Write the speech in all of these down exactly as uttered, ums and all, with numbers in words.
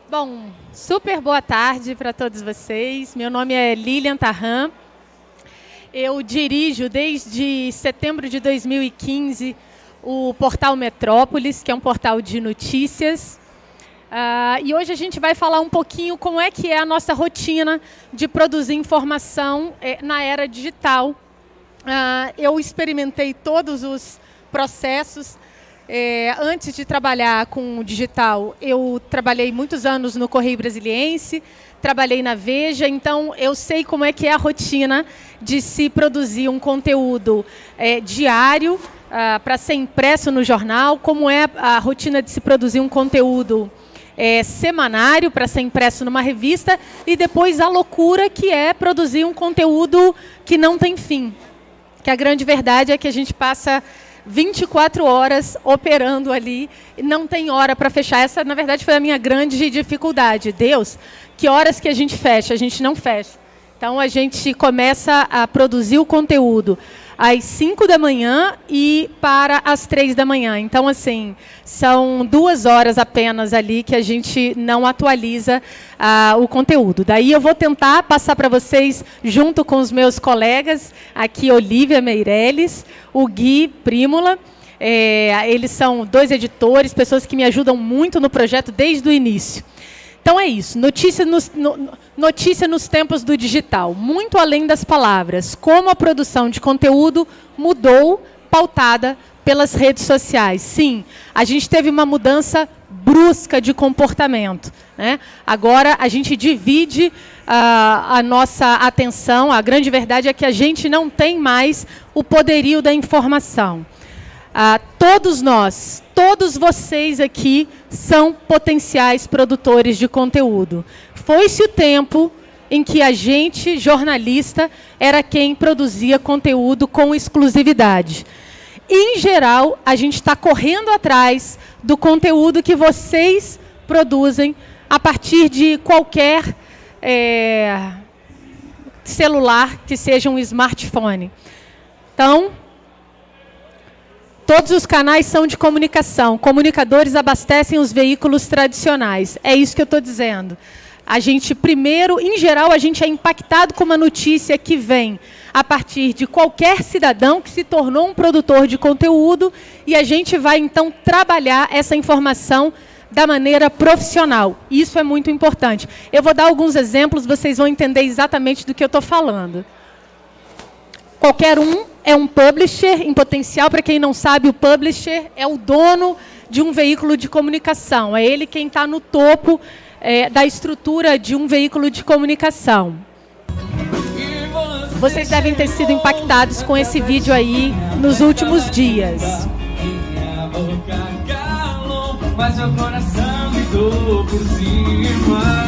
Bom, super boa tarde para todos vocês. Meu nome é Lilian Tarran. Eu dirijo desde setembro de dois mil e quinze o portal Metrópolis, que é um portal de notícias. Uh, e hoje a gente vai falar um pouquinho como é que é a nossa rotina de produzir informação eh, na era digital. Uh, eu experimentei todos os processos. É, antes de trabalhar com o digital, eu trabalhei muitos anos no Correio Brasiliense, trabalhei na Veja, então eu sei como é que é a rotina de se produzir um conteúdo é, diário ah, para ser impresso no jornal, como é a, a rotina de se produzir um conteúdo é, semanário para ser impresso numa revista e depois a loucura que é produzir um conteúdo que não tem fim. Que a grande verdade é que a gente passa vinte e quatro horas operando ali, e não tem hora para fechar. Essa, na verdade, foi a minha grande dificuldade. Deus, que horas que a gente fecha? A gente não fecha. Então, a gente começa a produzir o conteúdo às cinco da manhã e para as três da manhã. Então, assim, são duas horas apenas ali que a gente não atualiza ah, o conteúdo. Daí eu vou tentar passar para vocês, junto com os meus colegas, aqui Olívia Meirelles, o Gui Prímola. É, eles são dois editores, pessoas que me ajudam muito no projeto desde o início. Então é isso, notícia nos, no, notícia nos tempos do digital, muito além das palavras, como a produção de conteúdo mudou, pautada pelas redes sociais. Sim, a gente teve uma mudança brusca de comportamento, né? Agora a gente divide uh, a nossa atenção, a grande verdade é que a gente não tem mais o poderio da informação. Ah, todos nós, todos vocês aqui são potenciais produtores de conteúdo. Foi-se o tempo em que a gente, jornalista, era quem produzia conteúdo com exclusividade. Em geral, a gente está correndo atrás do conteúdo que vocês produzem a partir de qualquer é, celular que seja um smartphone. Então, todos os canais são de comunicação. Comunicadores abastecem os veículos tradicionais. É isso que eu estou dizendo. A gente, primeiro, em geral, a gente é impactado com uma notícia que vem a partir de qualquer cidadão que se tornou um produtor de conteúdo e a gente vai, então, trabalhar essa informação da maneira profissional. Isso é muito importante. Eu vou dar alguns exemplos, vocês vão entender exatamente do que eu estou falando. Qualquer um é um publisher em potencial. Para quem não sabe, o publisher é o dono de um veículo de comunicação. É ele quem está no topo é, da estrutura de um veículo de comunicação. Vocês devem ter sido impactados com esse vídeo aí nos últimos dias. Mas meu coração me dou por cima.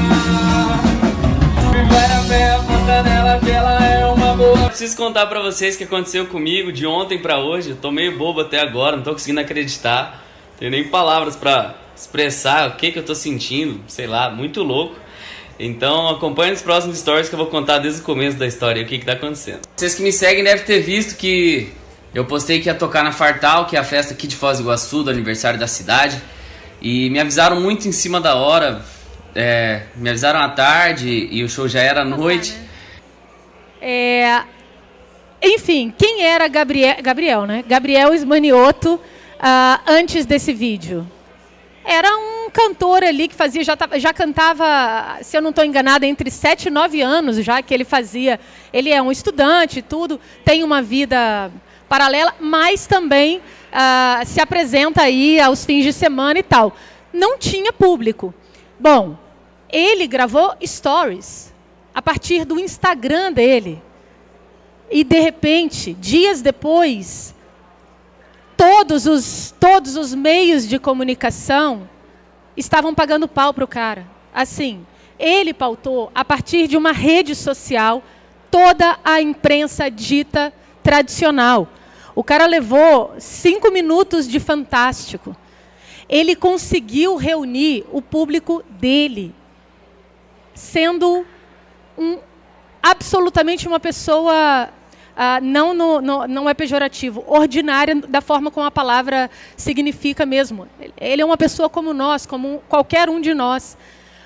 Eu preciso contar pra vocês o que aconteceu comigo de ontem pra hoje. Eu tô meio bobo até agora, não tô conseguindo acreditar. Não tenho nem palavras pra expressar o que que eu tô sentindo, sei lá, muito louco. Então acompanhe os próximos stories que eu vou contar desde o começo da história o que que tá acontecendo. Vocês que me seguem devem ter visto que eu postei que ia tocar na Fartal, que é a festa aqui de Foz do Iguaçu, do aniversário da cidade. E me avisaram muito em cima da hora. É, me avisaram à tarde e o show já era à noite. É, enfim, quem era Gabriel, Gabriel, né? Gabriel Ismanioto, uh, antes desse vídeo? Era um cantor ali que fazia, já, já cantava, se eu não estou enganada, entre sete e nove anos já que ele fazia. Ele é um estudante e tudo, tem uma vida paralela, mas também uh, se apresenta aí aos fins de semana e tal. Não tinha público. Bom, ele gravou stories a partir do Instagram dele. E, de repente, dias depois, todos os, todos os meios de comunicação estavam pagando pau para o cara. Assim, ele pautou, a partir de uma rede social, toda a imprensa dita tradicional. O cara levou cinco minutos de Fantástico. Ele conseguiu reunir o público dele, sendo um, absolutamente uma pessoa, ah, não, no, no, não é pejorativo, ordinária da forma como a palavra significa mesmo. Ele é uma pessoa como nós, como qualquer um de nós.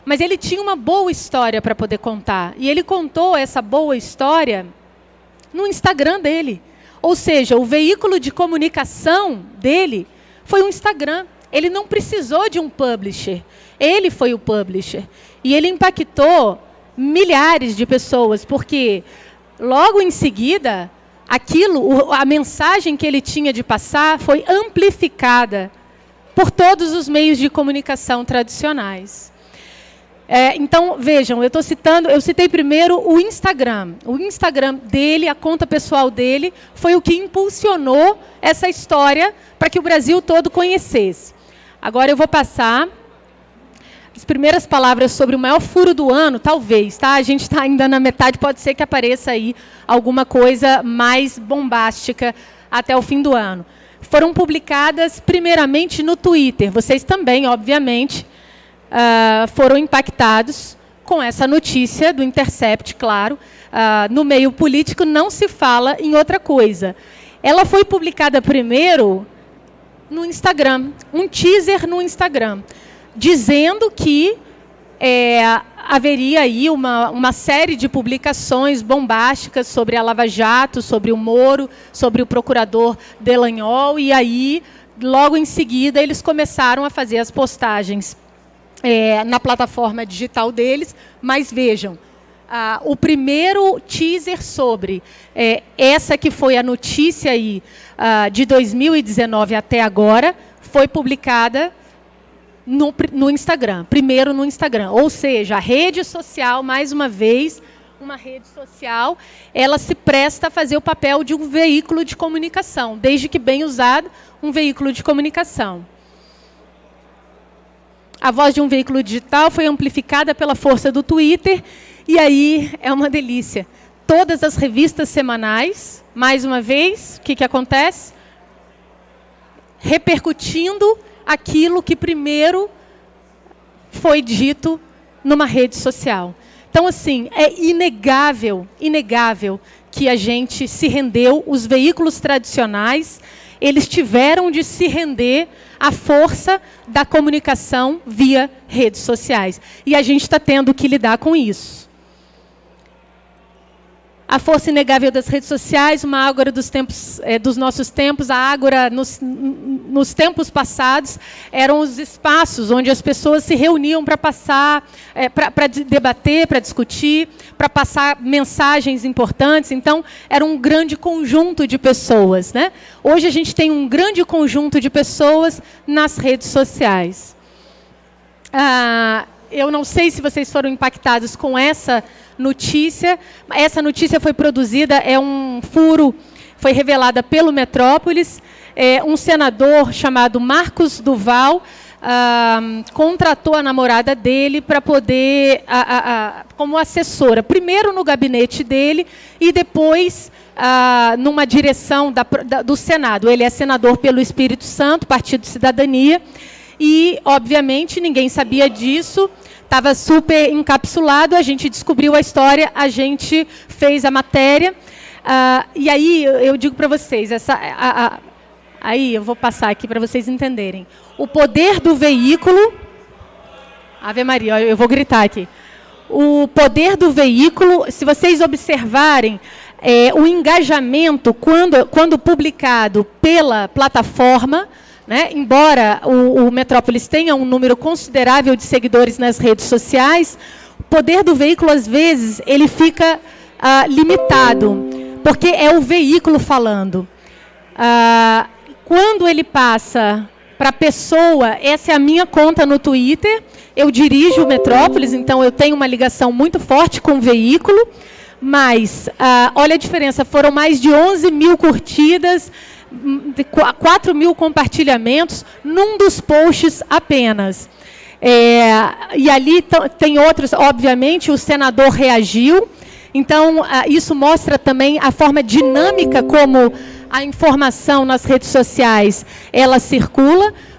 mas ele tinha uma boa história para poder contar. E ele contou essa boa história no Instagram dele. Ou seja, o veículo de comunicação dele foi o Instagram. Ele não precisou de um publisher. Ele foi o publisher. E ele impactou milhares de pessoas, porque logo em seguida, aquilo, a mensagem que ele tinha de passar foi amplificada por todos os meios de comunicação tradicionais. É, então, vejam, eu estou citando, eu citei primeiro o Instagram. O Instagram dele, a conta pessoal dele, foi o que impulsionou essa história para que o Brasil todo conhecesse. Agora eu vou passar as primeiras palavras sobre o maior furo do ano, talvez, tá? A gente está ainda na metade, pode ser que apareça aí alguma coisa mais bombástica até o fim do ano. Foram publicadas primeiramente no Twitter. Vocês também, obviamente, Uh, foram impactados com essa notícia do Intercept, claro. Uh, no meio político não se fala em outra coisa. Ela foi publicada primeiro no Instagram, um teaser no Instagram, dizendo que é, haveria aí uma, uma série de publicações bombásticas sobre a Lava Jato, sobre o Moro, sobre o procurador Delanhol, e aí, logo em seguida, eles começaram a fazer as postagens É, na plataforma digital deles, mas vejam, ah, o primeiro teaser sobre é, essa que foi a notícia aí, ah, de dois mil e dezenove até agora, foi publicada no, no Instagram, primeiro no Instagram, ou seja, a rede social, mais uma vez, uma rede social, ela se presta a fazer o papel de um veículo de comunicação, desde que bem usado, um veículo de comunicação. A voz de um veículo digital foi amplificada pela força do Twitter, e aí é uma delícia. Todas as revistas semanais, mais uma vez, o que, que acontece? Repercutindo aquilo que primeiro foi dito numa rede social. Então, assim, é inegável, inegável que a gente se rendeu, os veículos tradicionais, eles tiveram de se render à força da comunicação via redes sociais. E a gente está tendo que lidar com isso. A força inegável das redes sociais, uma ágora dos, tempos, é, dos nossos tempos, a ágora nos, nos tempos passados, eram os espaços onde as pessoas se reuniam para passar, é, para debater, para discutir, para passar mensagens importantes. Então, era um grande conjunto de pessoas, né? Hoje a gente tem um grande conjunto de pessoas nas redes sociais. Ah, eu não sei se vocês foram impactados com essa notícia. Essa notícia foi produzida, é um furo, foi revelada pelo Metrópolis. É, um senador chamado Marcos Duval ah, contratou a namorada dele para poder, a, a, a, como assessora, primeiro no gabinete dele e depois ah, numa direção da, da, do Senado. Ele é senador pelo Espírito Santo, Partido Cidadania, e, obviamente, ninguém sabia disso. Estava super encapsulado, a gente descobriu a história, a gente fez a matéria. Uh, e aí, eu digo para vocês, essa, a, a, aí eu vou passar aqui para vocês entenderem. O poder do veículo... Ave Maria, eu vou gritar aqui. O poder do veículo, se vocês observarem, é, o engajamento, quando, quando publicado pela plataforma... Né? Embora o, o Metrópolis tenha um número considerável de seguidores nas redes sociais, o poder do veículo, às vezes, ele fica ah, limitado, porque é o veículo falando. Ah, quando ele passa para a pessoa, essa é a minha conta no Twitter, eu dirijo o Metrópolis, então eu tenho uma ligação muito forte com o veículo, mas, ah, olha a diferença, foram mais de onze mil curtidas, quatro mil compartilhamentos num dos posts apenas. É, e ali tem outros, obviamente, o senador reagiu. Então, isso mostra também a forma dinâmica como a informação nas redes sociais ela circula,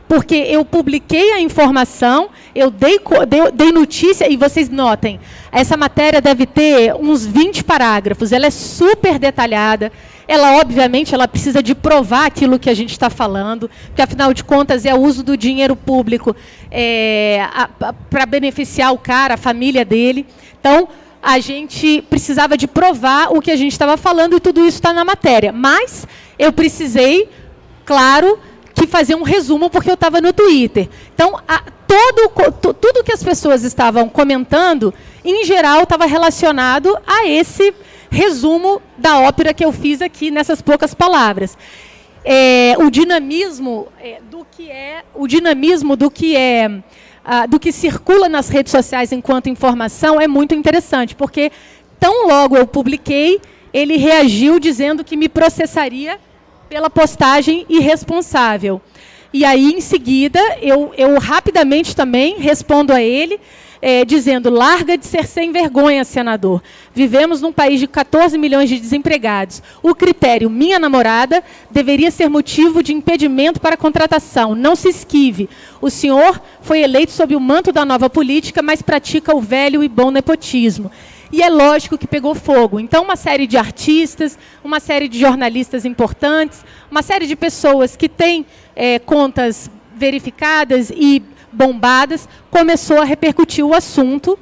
porque eu publiquei a informação, eu dei, dei, dei notícia, e vocês notem, essa matéria deve ter uns vinte parágrafos, ela é super detalhada, ela, obviamente, ela precisa de provar aquilo que a gente está falando, porque, afinal de contas, é o uso do dinheiro público é, para beneficiar o cara, a família dele. Então, a gente precisava de provar o que a gente estava falando, e tudo isso está na matéria. Mas eu precisei, claro, que fazer um resumo, porque eu estava no Twitter. Então, a, todo, tudo que as pessoas estavam comentando, em geral, estava relacionado a esse resumo da ópera que eu fiz aqui nessas poucas palavras. É, o dinamismo é, do que é o dinamismo do que é ah, do que circula nas redes sociais enquanto informação é muito interessante, porque tão logo eu publiquei, ele reagiu dizendo que me processaria pela postagem irresponsável. E aí, em seguida, eu, eu rapidamente também respondo a ele, É, dizendo, larga de ser sem vergonha, senador. Vivemos num país de quatorze milhões de desempregados. O critério minha namorada deveria ser motivo de impedimento para a contratação. Não se esquive. O senhor foi eleito sob o manto da nova política, mas pratica o velho e bom nepotismo. E é lógico que pegou fogo. Então, uma série de artistas, uma série de jornalistas importantes, uma série de pessoas que têm é, contas verificadas e bombadas, começou a repercutir o assunto.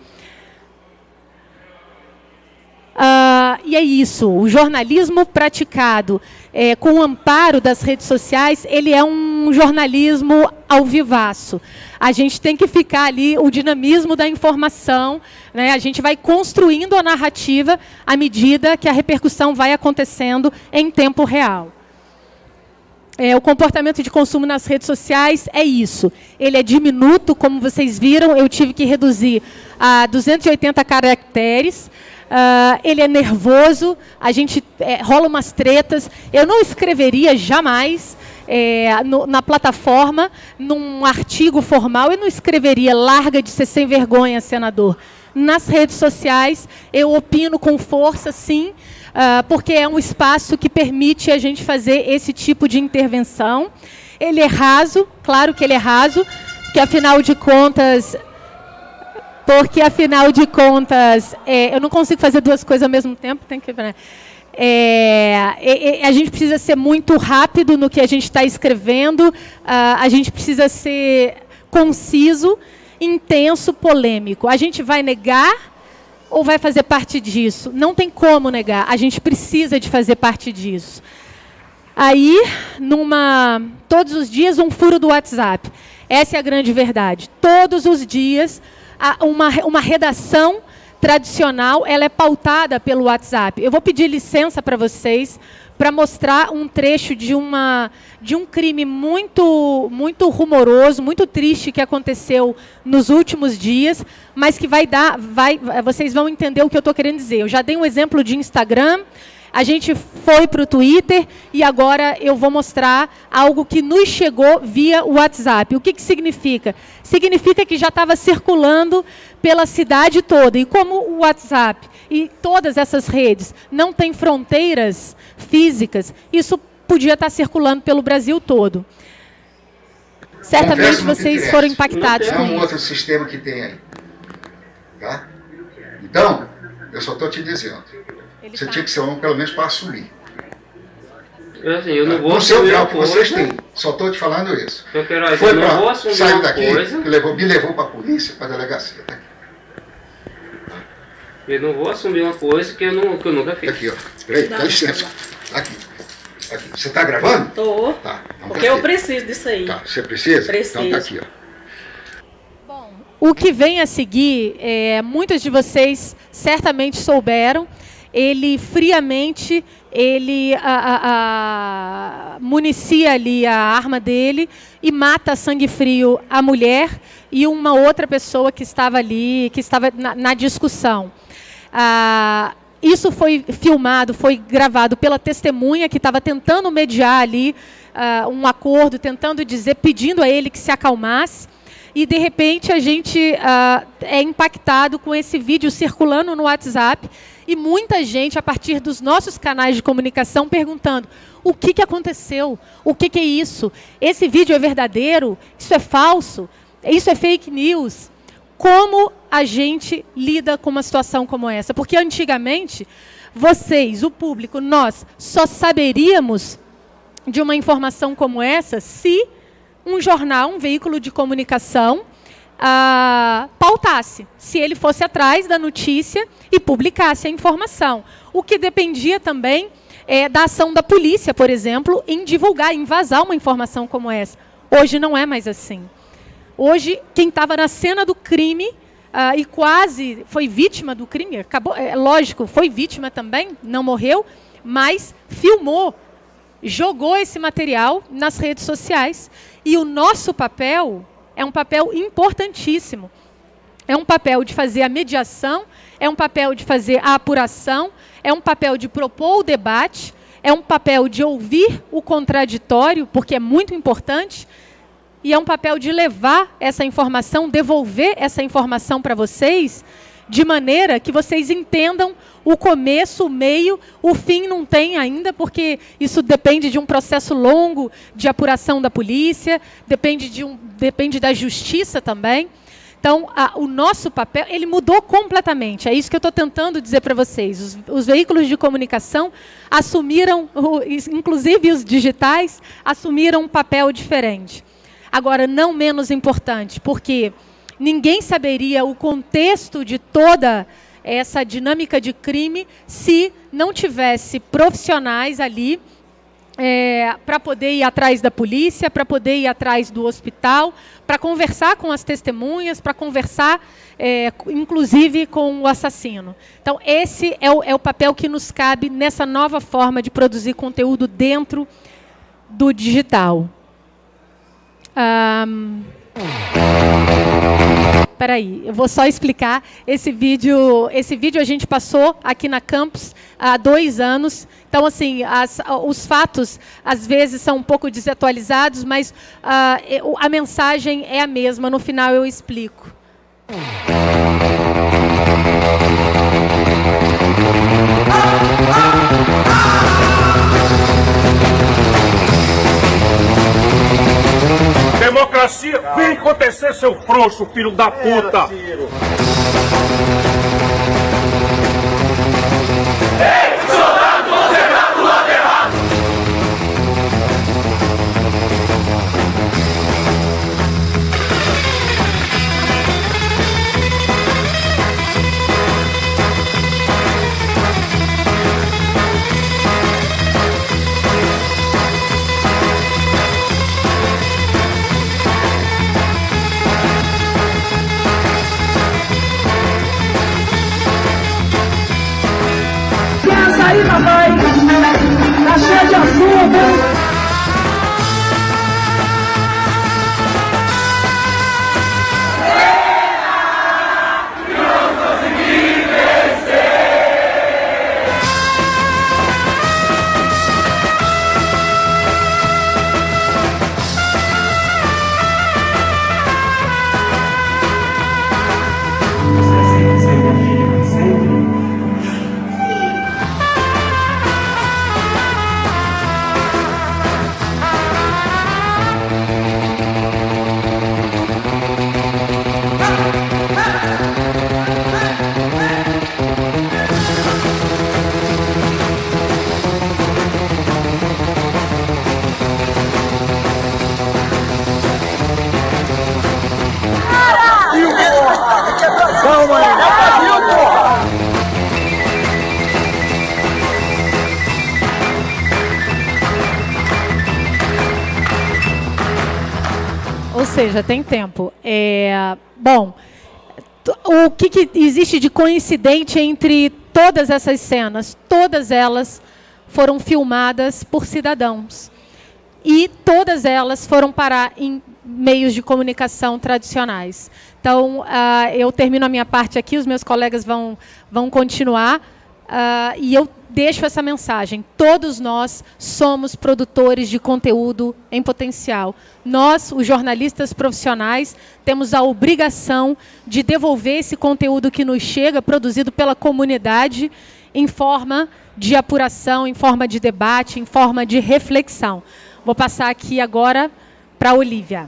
Ah, e é isso, o jornalismo praticado é, com o amparo das redes sociais, ele é um jornalismo ao vivaço. A gente tem que ficar ali, o dinamismo da informação, né? A gente vai construindo a narrativa à medida que a repercussão vai acontecendo em tempo real. É, o comportamento de consumo nas redes sociais é isso. Ele é diminuto, como vocês viram, eu tive que reduzir a duzentos e oitenta caracteres. Uh, ele é nervoso, a gente é, rola umas tretas. Eu não escreveria jamais é, no, na plataforma, num artigo formal, eu não escreveria larga de ser sem vergonha, senador. Nas redes sociais, eu opino com força, sim, Uh, porque é um espaço que permite a gente fazer esse tipo de intervenção. Ele é raso, claro que ele é raso, porque afinal de contas, porque afinal de contas, é, eu não consigo fazer duas coisas ao mesmo tempo, tem que, né? é, é, a gente precisa ser muito rápido no que a gente está escrevendo, uh, a gente precisa ser conciso, intenso, polêmico. A gente vai negar ou vai fazer parte disso? Não tem como negar, a gente precisa de fazer parte disso. Aí, numa, todos os dias, um furo do WhatsApp. Essa é a grande verdade. Todos os dias, uma, uma redação tradicional, ela é pautada pelo WhatsApp. Eu vou pedir licença para vocês para mostrar um trecho de, uma, de um crime muito, muito rumoroso, muito triste que aconteceu nos últimos dias, mas que vai dar, vai, vocês vão entender o que eu estou querendo dizer. Eu já dei um exemplo de Instagram, a gente foi para o Twitter e agora eu vou mostrar algo que nos chegou via WhatsApp. O que, que significa? Significa que já estava circulando pela cidade toda. E como o WhatsApp e todas essas redes não têm fronteiras físicas, isso podia estar circulando pelo Brasil todo. Certamente vocês foram impactados com isso. É um outro sistema que tem aí. Tá? Então, eu só estou te dizendo. Ele você tá. tinha que ser um, pelo menos, para assumir. Eu, assim, eu não vou no seu grau que vocês têm. Só estou te falando isso. Eu quero, Foi eu não vou assumir saiu uma daqui, coisa. Que levou, me levou para a polícia, para a delegacia. Tá aqui. Eu não vou assumir uma coisa que eu, não, que eu nunca fiz. Aqui, ó. Peraí, dá licença. Aqui. Aqui. Você está gravando? Estou. Tá. Então porque tá eu preciso disso aí. Tá. Você precisa? Preciso. Então tá aqui, ó. Bom, o que vem a seguir, é, muitos de vocês certamente souberam, ele friamente, ele a, a, a, municia ali a arma dele e mata a sangue frio a mulher e uma outra pessoa que estava ali, que estava na, na discussão. Ah, isso foi filmado, foi gravado pela testemunha que estava tentando mediar ali ah, um acordo, tentando dizer, pedindo a ele que se acalmasse. E, de repente, a gente ah, é impactado com esse vídeo circulando no WhatsApp E muita gente, a partir dos nossos canais de comunicação, perguntando: o que, que aconteceu? O que, que é isso? Esse vídeo é verdadeiro? Isso é falso? Isso é fake news? Como a gente lida com uma situação como essa? Porque antigamente, vocês, o público, nós, só saberíamos de uma informação como essa se um jornal, um veículo de comunicação, ah, pautasse, se ele fosse atrás da notícia e publicasse a informação. O que dependia também é, da ação da polícia, por exemplo, em divulgar, em vazar uma informação como essa. Hoje não é mais assim. Hoje, quem estava na cena do crime ah, e quase foi vítima do crime, acabou, é, lógico, foi vítima também, não morreu, mas filmou, jogou esse material nas redes sociais. E o nosso papel é um papel importantíssimo. É um papel de fazer a mediação, é um papel de fazer a apuração, é um papel de propor o debate, é um papel de ouvir o contraditório, porque é muito importante, e é um papel de levar essa informação, devolver essa informação para vocês, de maneira que vocês entendam o começo, o meio, o fim não tem ainda, porque isso depende de um processo longo de apuração da polícia, depende, de um, depende da justiça também. Então, a, o nosso papel, ele mudou completamente. É isso que eu estou tentando dizer para vocês. Os, os veículos de comunicação assumiram, o, inclusive os digitais, assumiram um papel diferente. Agora, não menos importante, porque ninguém saberia o contexto de toda essa dinâmica de crime se não tivesse profissionais ali é, para poder ir atrás da polícia, para poder ir atrás do hospital, para conversar com as testemunhas, para conversar, é, inclusive, com o assassino. Então, esse é o, é o papel que nos cabe nessa nova forma de produzir conteúdo dentro do digital. Um... Peraí, eu vou só explicar. Esse vídeo, esse vídeo a gente passou aqui na Campus há dois anos. Então, assim, as, os fatos, às vezes, são um pouco desatualizados, mas uh, a mensagem é a mesma. No final, eu explico. Democracia, vem acontecer, seu frouxo, filho da puta! Ei, soldado, você tá do lado errado! Aí, papai, tá cheio de assunto. Calma aí! Ou seja, tem tempo. É, bom, o que, que existe de coincidente entre todas essas cenas? Todas elas foram filmadas por cidadãos. E todas elas foram parar em meios de comunicação tradicionais. Então, uh, eu termino a minha parte aqui, os meus colegas vão, vão continuar, uh, e eu deixo essa mensagem. Todos nós somos produtores de conteúdo em potencial. Nós, os jornalistas profissionais, temos a obrigação de devolver esse conteúdo que nos chega, produzido pela comunidade, em forma de apuração, em forma de debate, em forma de reflexão. Vou passar aqui agora para a Olívia.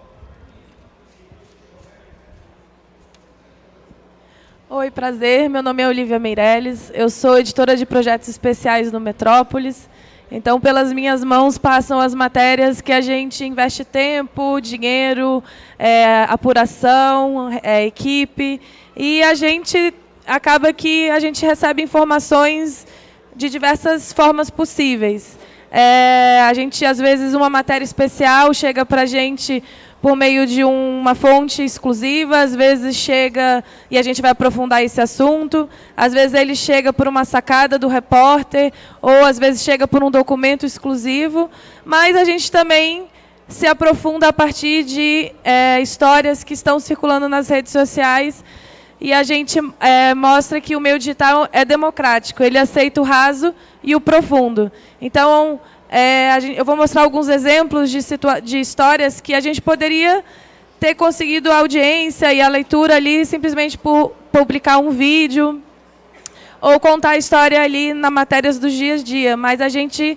Oi, prazer. Meu nome é Olívia Meirelles. Eu sou editora de projetos especiais no Metrópolis. Então, pelas minhas mãos passam as matérias que a gente investe tempo, dinheiro, é, apuração, é, equipe, e a gente acaba que a gente recebe informações de diversas formas possíveis. É, a gente, às vezes, uma matéria especial chega para a gente por meio de uma fonte exclusiva, às vezes chega e a gente vai aprofundar esse assunto, às vezes ele chega por uma sacada do repórter, ou às vezes chega por um documento exclusivo, mas a gente também se aprofunda a partir de é, histórias que estão circulando nas redes sociais, e a gente é, mostra que o meio digital é democrático, ele aceita o raso e o profundo. Então, É, a gente, eu vou mostrar alguns exemplos de, de histórias que a gente poderia ter conseguido a audiência e a leitura ali simplesmente por publicar um vídeo ou contar a história ali na matérias dos dias a dia. Mas a gente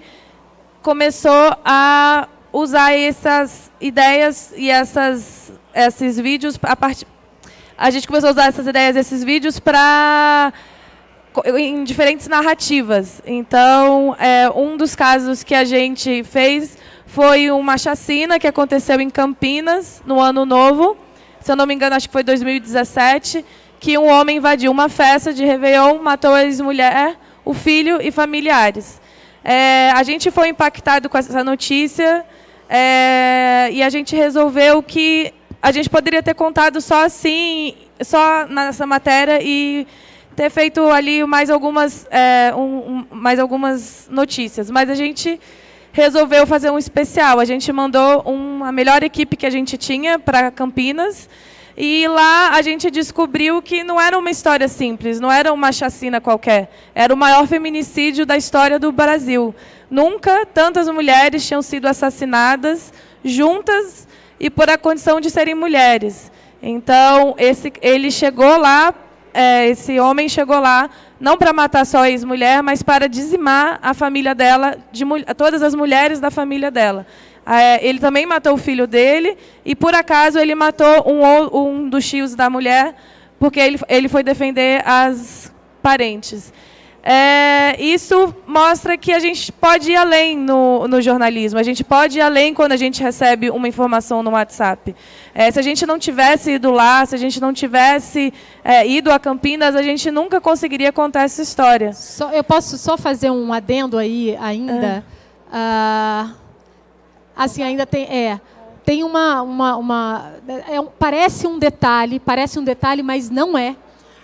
começou a usar essas ideias e essas, esses vídeos, a, part... a gente começou a usar essas ideias e esses vídeos para... em diferentes narrativas. Então, é, um dos casos que a gente fez foi uma chacina que aconteceu em Campinas, no Ano Novo, se eu não me engano, acho que foi dois mil e dezessete, que um homem invadiu uma festa de Réveillon, matou a ex-mulher, o filho e familiares. É, a gente foi impactado com essa notícia é, e a gente resolveu que a gente poderia ter contado só assim, só nessa matéria e ter feito ali mais algumas, é, um, um, mais algumas notícias. Mas a gente resolveu fazer um especial. A gente mandou um, a melhor equipe que a gente tinha para Campinas, e lá a gente descobriu que não era uma história simples, não era uma chacina qualquer. Era o maior feminicídio da história do Brasil. Nunca tantas mulheres tinham sido assassinadas juntas e por a condição de serem mulheres. Então, esse, ele chegou lá, É, esse homem chegou lá não para matar só a ex-mulher, mas para dizimar a família dela, de todas as mulheres da família dela. É, ele também matou o filho dele e, por acaso, ele matou um, um dos tios da mulher, porque ele, ele foi defender as parentes. É, isso mostra que a gente pode ir além no, no jornalismo, a gente pode ir além quando a gente recebe uma informação no WhatsApp. É, se a gente não tivesse ido lá, se a gente não tivesse é, ido a Campinas, a gente nunca conseguiria contar essa história. Só, eu posso só fazer um adendo aí ainda? É. Ah, assim, ainda tem... É, tem uma... uma, uma é um, parece um detalhe, parece um detalhe, mas não é.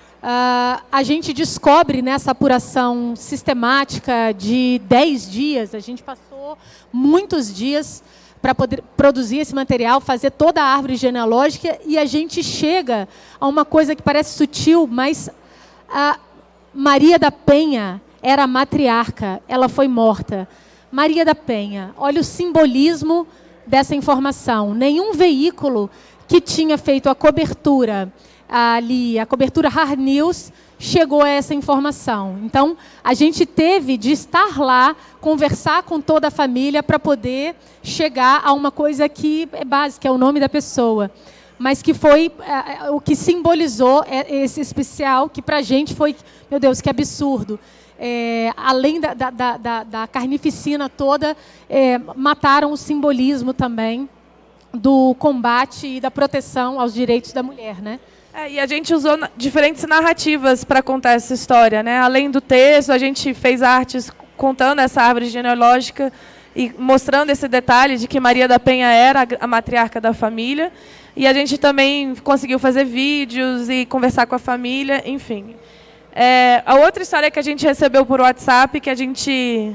Uh, a gente descobre nessa apuração sistemática de dez dias, a gente passou muitos dias para poder produzir esse material, fazer toda a árvore genealógica, e a gente chega a uma coisa que parece sutil, mas a Maria da Penha era a matriarca, ela foi morta. Maria da Penha, olha o simbolismo dessa informação. Nenhum veículo que tinha feito a cobertura ali, a cobertura Hard News, chegou a essa informação. Então, a gente teve de estar lá, conversar com toda a família para poder chegar a uma coisa que é básica, é o nome da pessoa, mas que foi é, o que simbolizou esse especial, que para a gente foi, meu Deus, que absurdo. É, além da, da, da, da carnificina toda, é, mataram o simbolismo também do combate e da proteção aos direitos da mulher, né? É, e a gente usou diferentes narrativas para contar essa história, né? Além do texto, a gente fez artes contando essa árvore genealógica e mostrando esse detalhe de que Maria da Penha era a matriarca da família. E a gente também conseguiu fazer vídeos e conversar com a família, enfim. É, a outra história que a gente recebeu por WhatsApp, que a gente...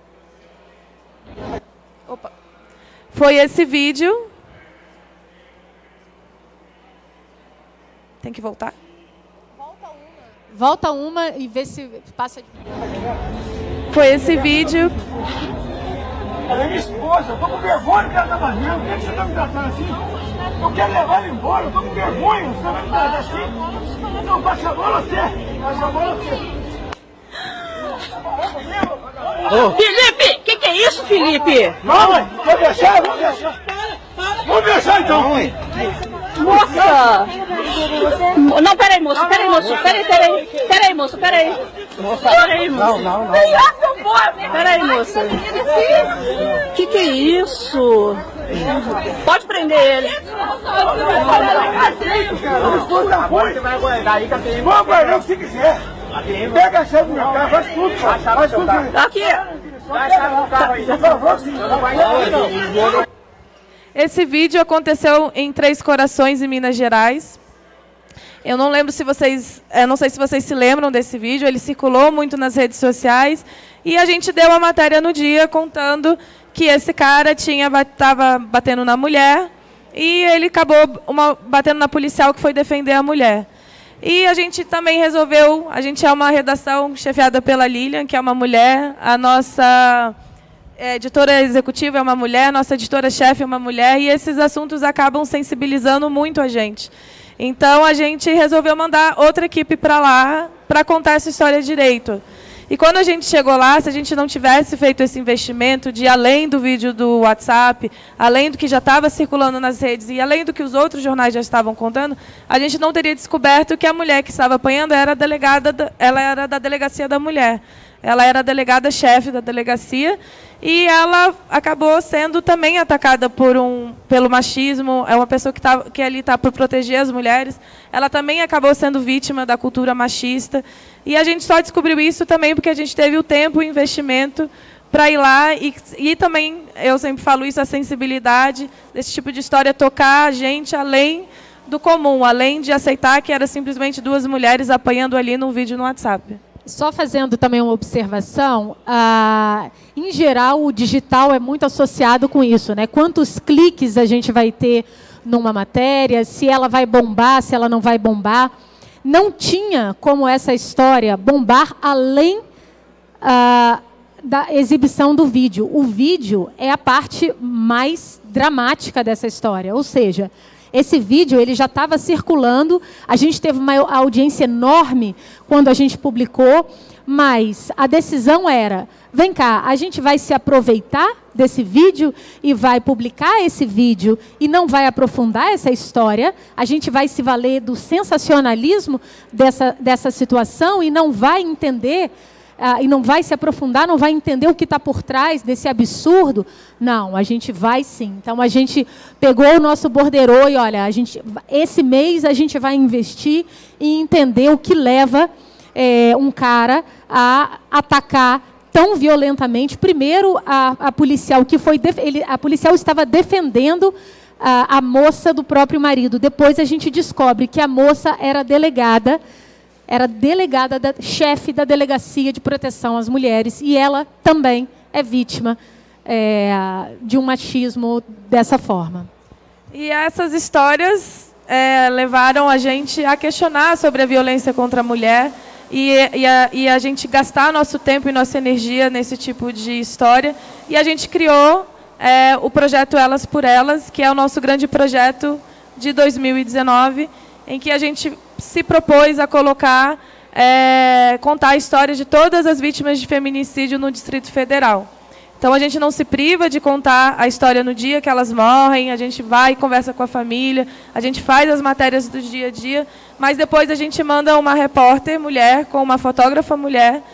Opa. Foi esse vídeo. Tem que voltar? Volta uma. Volta uma e vê se passa de... Foi esse vídeo. Ela é minha esposa, eu tô com vergonha que ela tá fazendo. Por que você tá me tratando assim? Eu quero levar ela embora, eu tô com vergonha. Você vai me tratar assim? Não, baixa a bola você. Baixa a bola você. Oh. Felipe, que que é isso, Felipe? Não, mãe, vou deixar, vou deixar. Vamos deixar então, mãe. Moça! Não, peraí, moço, peraí, moço, peraí, peraí, peraí, moço, peraí. Peraí, moço. Não, não, não. Peraí, moço. Que que é isso? Pode prender ele. Você vai aguardar aí, Catarina. Vou aguardar o que você quiser. Pega a chave do meu carro, faz tudo, faz tudo. Aqui. Por favor, sim. Esse vídeo aconteceu em Três Corações, em Minas Gerais. Eu não lembro se vocês, eu não sei se vocês se lembram desse vídeo. Ele circulou muito nas redes sociais e a gente deu uma matéria no dia contando que esse cara tinha estava batendo na mulher e ele acabou uma, batendo na policial que foi defender a mulher. E a gente também resolveu, a gente é uma redação chefiada pela Lilian, que é uma mulher, a nossa é, editora executiva é uma mulher, a nossa editora-chefe é uma mulher, e esses assuntos acabam sensibilizando muito a gente. Então, a gente resolveu mandar outra equipe para lá para contar essa história direito. E quando a gente chegou lá, se a gente não tivesse feito esse investimento de além do vídeo do WhatsApp, além do que já estava circulando nas redes e além do que os outros jornais já estavam contando, a gente não teria descoberto que a mulher que estava apanhando era a delegada, ela era da Delegacia da Mulher. Ela era a delegada-chefe da delegacia e ela acabou sendo também atacada por um, pelo machismo. É uma pessoa que, tá, que ali está para proteger as mulheres. Ela também acabou sendo vítima da cultura machista. E a gente só descobriu isso também porque a gente teve o tempo e o investimento para ir lá. E, e também, eu sempre falo isso, a sensibilidade desse tipo de história tocar a gente além do comum, além de aceitar que era simplesmente duas mulheres apanhando ali num vídeo no WhatsApp. Só fazendo também uma observação, ah, em geral o digital é muito associado com isso, né? Quantos cliques a gente vai ter numa matéria, se ela vai bombar, se ela não vai bombar. Não tinha como essa história bombar além ah, da exibição do vídeo. O vídeo é a parte mais dramática dessa história, ou seja, esse vídeo ele já estava circulando, a gente teve uma audiência enorme quando a gente publicou, mas a decisão era, vem cá, a gente vai se aproveitar desse vídeo e vai publicar esse vídeo e não vai aprofundar essa história, a gente vai se valer do sensacionalismo dessa, dessa situação e não vai entender, Uh, e não vai se aprofundar, não vai entender o que está por trás desse absurdo. Não, a gente vai sim. Então, a gente pegou o nosso borderô e, olha, a gente, esse mês a gente vai investir em entender o que leva é, um cara a atacar tão violentamente. Primeiro, a, a policial que foi... Ele, a policial estava defendendo a, a moça do próprio marido. Depois, a gente descobre que a moça era delegada era delegada, da, chefe da Delegacia de Proteção às Mulheres, e ela também é vítima é, de um machismo dessa forma. E essas histórias é, levaram a gente a questionar sobre a violência contra a mulher e, e, a, e a gente gastar nosso tempo e nossa energia nesse tipo de história. E a gente criou é, o projeto Elas por Elas, que é o nosso grande projeto de dois mil e dezenove, em que a gente se propôs a colocar, é, contar a história de todas as vítimas de feminicídio no Distrito Federal. Então, a gente não se priva de contar a história no dia que elas morrem, a gente vai e conversa com a família, a gente faz as matérias do dia a dia, mas depois a gente manda uma repórter mulher com uma fotógrafa mulher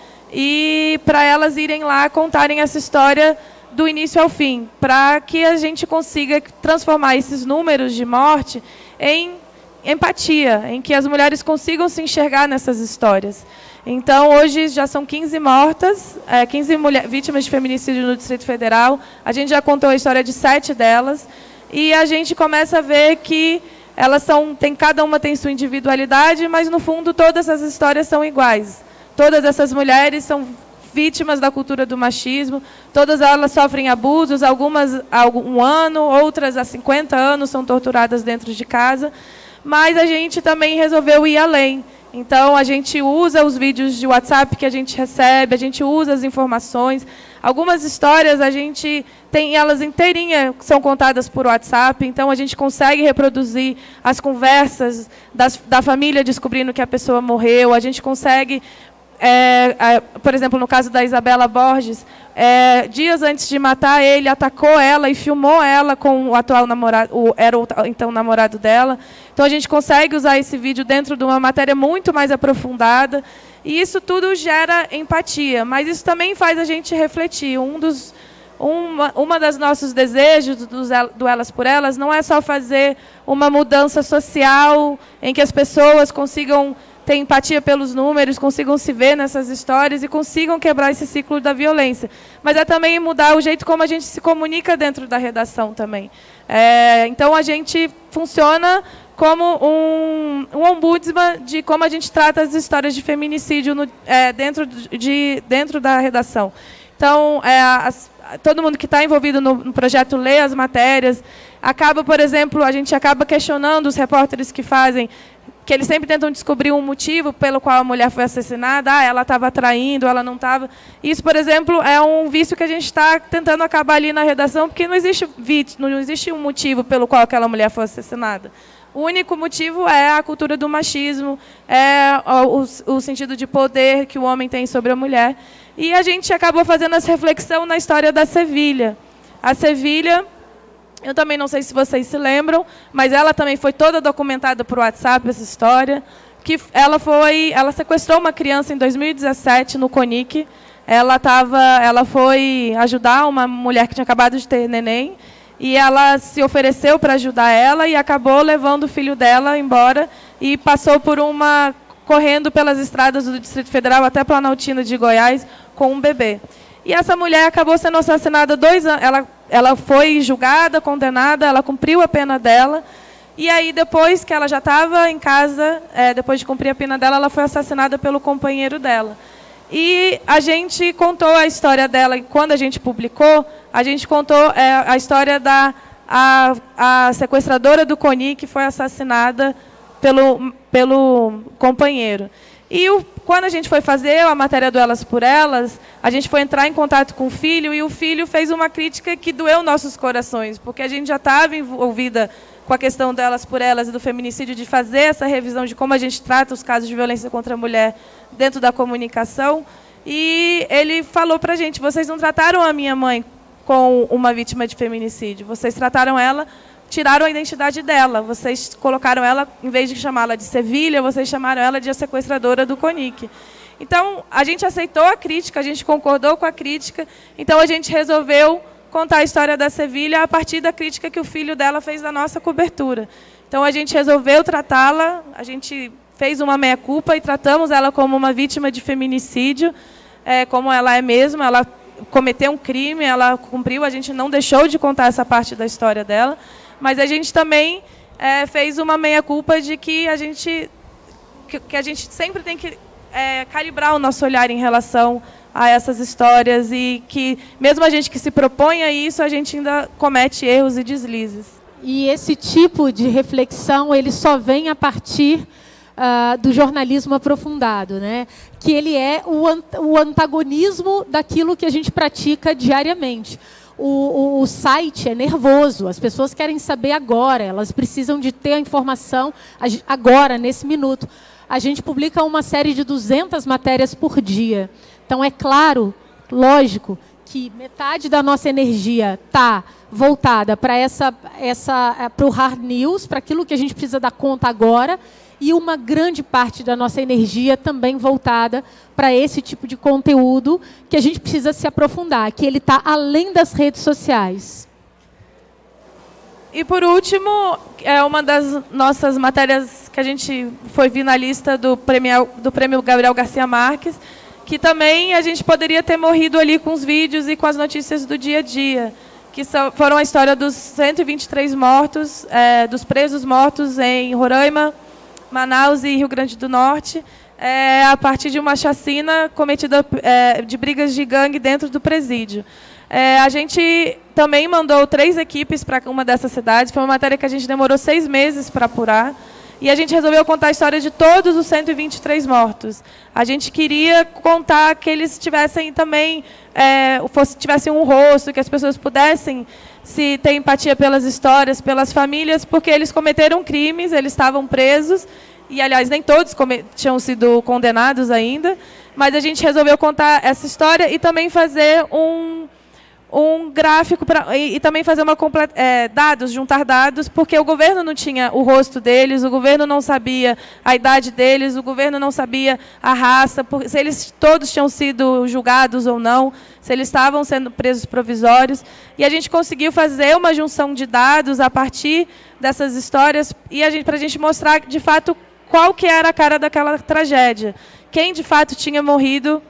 e para elas irem lá contarem essa história do início ao fim, para que a gente consiga transformar esses números de morte em empatia, em que as mulheres consigam se enxergar nessas histórias. Então, hoje já são quinze mortas, é, quinze mulher, vítimas de feminicídio no Distrito Federal. A gente já contou a história de sete delas. E a gente começa a ver que elas são, tem, cada uma tem sua individualidade, mas, no fundo, todas as histórias são iguais. Todas essas mulheres são vítimas da cultura do machismo, todas elas sofrem abusos, algumas há um ano, outras há cinquenta anos são torturadas dentro de casa. Mas a gente também resolveu ir além. Então, a gente usa os vídeos de WhatsApp que a gente recebe, a gente usa as informações. Algumas histórias, a gente tem elas inteirinhas, são contadas por WhatsApp, então a gente consegue reproduzir as conversas das, da família descobrindo que a pessoa morreu, a gente consegue é, é, por exemplo, no caso da Isabela Borges, é, dias antes de matar ele, atacou ela e filmou ela com o atual namorado, o, era o então namorado dela. Então a gente consegue usar esse vídeo dentro de uma matéria muito mais aprofundada. E isso tudo gera empatia, mas isso também faz a gente refletir. Um dos, uma, uma das nossos desejos dos, do Elas por Elas não é só fazer uma mudança social em que as pessoas consigam ter empatia pelos números, consigam se ver nessas histórias e consigam quebrar esse ciclo da violência. Mas é também mudar o jeito como a gente se comunica dentro da redação também. É, então, a gente funciona como um, um ombudsman de como a gente trata as histórias de feminicídio no, é, dentro, de, dentro da redação. Então, é, as, todo mundo que está envolvido no, no projeto lê as matérias, acaba, por exemplo, a gente acaba questionando os repórteres que fazem, que eles sempre tentam descobrir um motivo pelo qual a mulher foi assassinada. Ah, ela estava traindo, ela não estava. Isso, por exemplo, é um vício que a gente está tentando acabar ali na redação, porque não existe, não existe um motivo pelo qual aquela mulher foi assassinada. O único motivo é a cultura do machismo, é o, o sentido de poder que o homem tem sobre a mulher. E a gente acabou fazendo essa reflexão na história da Sevilha. A Sevilha, eu também não sei se vocês se lembram, mas ela também foi toda documentada por WhatsApp, essa história, que ela, foi, ela sequestrou uma criança em dois mil e dezessete no CONIC. Ela, tava, ela foi ajudar uma mulher que tinha acabado de ter neném, e ela se ofereceu para ajudar ela e acabou levando o filho dela embora e passou por uma, correndo pelas estradas do Distrito Federal até Planaltina de Goiás com um bebê. E essa mulher acabou sendo assassinada dois anos. Ela, ela foi julgada, condenada, ela cumpriu a pena dela. E aí, depois que ela já estava em casa, é, depois de cumprir a pena dela, ela foi assassinada pelo companheiro dela. E a gente contou a história dela, e quando a gente publicou, a gente contou é, a história da a, a sequestradora do CONIC, que foi assassinada pelo, pelo companheiro. E o, quando a gente foi fazer a matéria do Elas por Elas, a gente foi entrar em contato com o filho, e o filho fez uma crítica que doeu nossos corações, porque a gente já estava envolvida com a questão do Elas por Elas e do feminicídio, de fazer essa revisão de como a gente trata os casos de violência contra a mulher dentro da comunicação. E ele falou para a gente: vocês não trataram a minha mãe com uma vítima de feminicídio, vocês trataram ela, tiraram a identidade dela, vocês colocaram ela, em vez de chamá-la de Sevilha, vocês chamaram ela de a sequestradora do CONIC. Então, a gente aceitou a crítica, a gente concordou com a crítica, então a gente resolveu contar a história da Sevilha a partir da crítica que o filho dela fez da nossa cobertura. Então, a gente resolveu tratá-la, a gente fez uma meia-culpa e tratamos ela como uma vítima de feminicídio, é, como ela é mesmo. Ela cometeu um crime, ela cumpriu, a gente não deixou de contar essa parte da história dela, mas a gente também é, fez uma meia-culpa de que a gente, que, que a gente sempre tem que é, calibrar o nosso olhar em relação a essas histórias, e que, mesmo a gente que se propõe a isso, a gente ainda comete erros e deslizes. E esse tipo de reflexão, ele só vem a partir uh, do jornalismo aprofundado, né? Que ele é o, an o antagonismo daquilo que a gente pratica diariamente. O, o, o site é nervoso, as pessoas querem saber agora, elas precisam de ter a informação agora, nesse minuto. A gente publica uma série de duzentas matérias por dia. Então, é claro, lógico, que metade da nossa energia está voltada para essa, essa, para o hard news, para aquilo que a gente precisa dar conta agora, e uma grande parte da nossa energia também voltada para esse tipo de conteúdo que a gente precisa se aprofundar, que ele está além das redes sociais. E, por último, é uma das nossas matérias que a gente foi finalista do prêmio, do prêmio Gabriel Garcia Marques, que também a gente poderia ter morrido ali com os vídeos e com as notícias do dia a dia, que são, foram a história dos cento e vinte e três mortos, é, dos presos mortos em Roraima, Manaus e Rio Grande do Norte, é, a partir de uma chacina cometida é, de brigas de gangue dentro do presídio. É, a gente também mandou três equipes para uma dessas cidades. Foi uma matéria que a gente demorou seis meses para apurar. E a gente resolveu contar a história de todos os cento e vinte e três mortos. A gente queria contar que eles tivessem também, é, fosse, tivessem um rosto, que as pessoas pudessem se ter empatia pelas histórias, pelas famílias, porque eles cometeram crimes, eles estavam presos, e, aliás, nem todos tinham sido condenados ainda, mas a gente resolveu contar essa história e também fazer um, um gráfico, pra, e, e também fazer uma é, dados, juntar dados, porque o governo não tinha o rosto deles, o governo não sabia a idade deles, o governo não sabia a raça, se eles todos tinham sido julgados ou não, se eles estavam sendo presos provisórios. E a gente conseguiu fazer uma junção de dados a partir dessas histórias e a gente, para a gente mostrar, de fato, qual que era a cara daquela tragédia. Quem, de fato, tinha morrido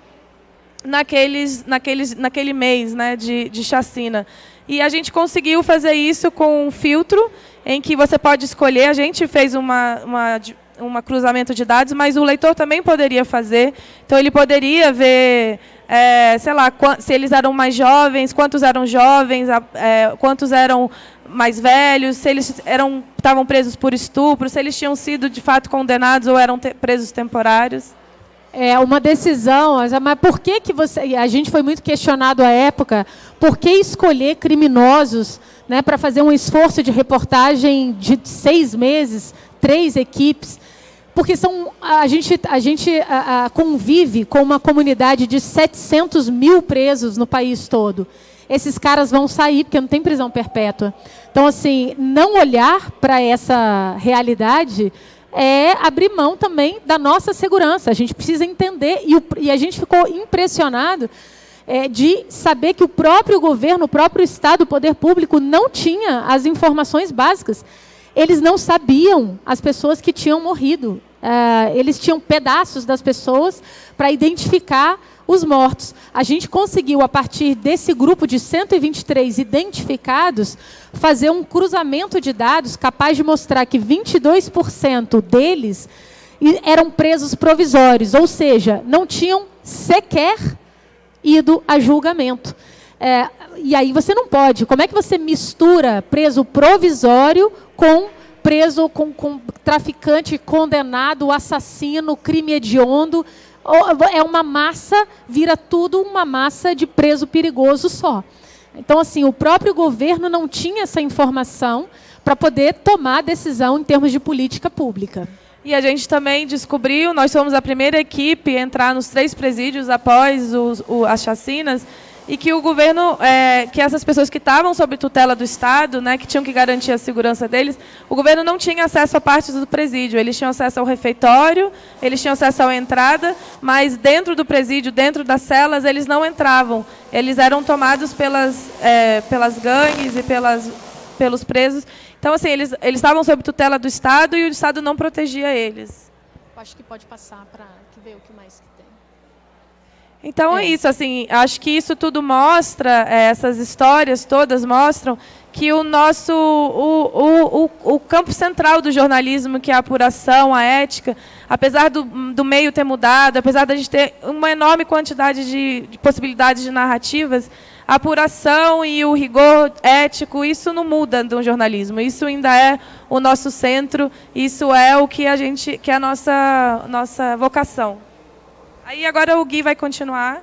naqueles, naqueles, naquele mês, né, de, de chacina. E a gente conseguiu fazer isso com um filtro em que você pode escolher. A gente fez uma, uma, uma cruzamento de dados, mas o leitor também poderia fazer. Então, ele poderia ver, é, sei lá, se eles eram mais jovens, quantos eram jovens, é, quantos eram mais velhos, se eles eram, estavam presos por estupro, se eles tinham sido, de fato, condenados ou eram te, presos temporários. É uma decisão, mas por que que você... A gente foi muito questionado à época, por que escolher criminosos, né, para fazer um esforço de reportagem de seis meses, três equipes? Porque são, a gente, a gente a, a, convive com uma comunidade de setecentos mil presos no país todo. Esses caras vão sair, porque não tem prisão perpétua. Então, assim, não olhar para essa realidade é abrir mão também da nossa segurança. A gente precisa entender, e, o, e a gente ficou impressionado é, de saber que o próprio governo, o próprio Estado, o poder público, não tinha as informações básicas. Eles não sabiam as pessoas que tinham morrido. Uh, eles tinham pedaços das pessoas para identificar os mortos. A gente conseguiu, a partir desse grupo de cento e vinte e três identificados, fazer um cruzamento de dados capaz de mostrar que vinte e dois por cento deles eram presos provisórios, ou seja, não tinham sequer ido a julgamento. É, e aí você não pode. Como é que você mistura preso provisório com preso com, com traficante condenado, assassino, crime hediondo? É uma massa, vira tudo uma massa de preso perigoso só. Então, assim, o próprio governo não tinha essa informação para poder tomar decisão em termos de política pública. E a gente também descobriu, nós somos a primeira equipe a entrar nos três presídios após os, o, as chacinas, e que o governo, é, que essas pessoas que estavam sob tutela do Estado, né, que tinham que garantir a segurança deles, o governo não tinha acesso a partes do presídio. Eles tinham acesso ao refeitório, eles tinham acesso à entrada, mas dentro do presídio, dentro das celas, eles não entravam. Eles eram tomados pelas, é, pelas gangues e pelas, pelos presos. Então, assim, eles, eles estavam sob tutela do Estado e o Estado não protegia eles. Acho que pode passar para ver o que mais que tem. Então é. é isso, assim, acho que isso tudo mostra, é, essas histórias todas mostram que o nosso, o, o, o, o campo central do jornalismo, que é a apuração, a ética, apesar do, do meio ter mudado, apesar da gente ter uma enorme quantidade de, de possibilidades de narrativas, a apuração e o rigor ético, isso não muda do jornalismo, isso ainda é o nosso centro, isso é o que a gente, que é a nossa, nossa vocação. Aí agora o Gui vai continuar.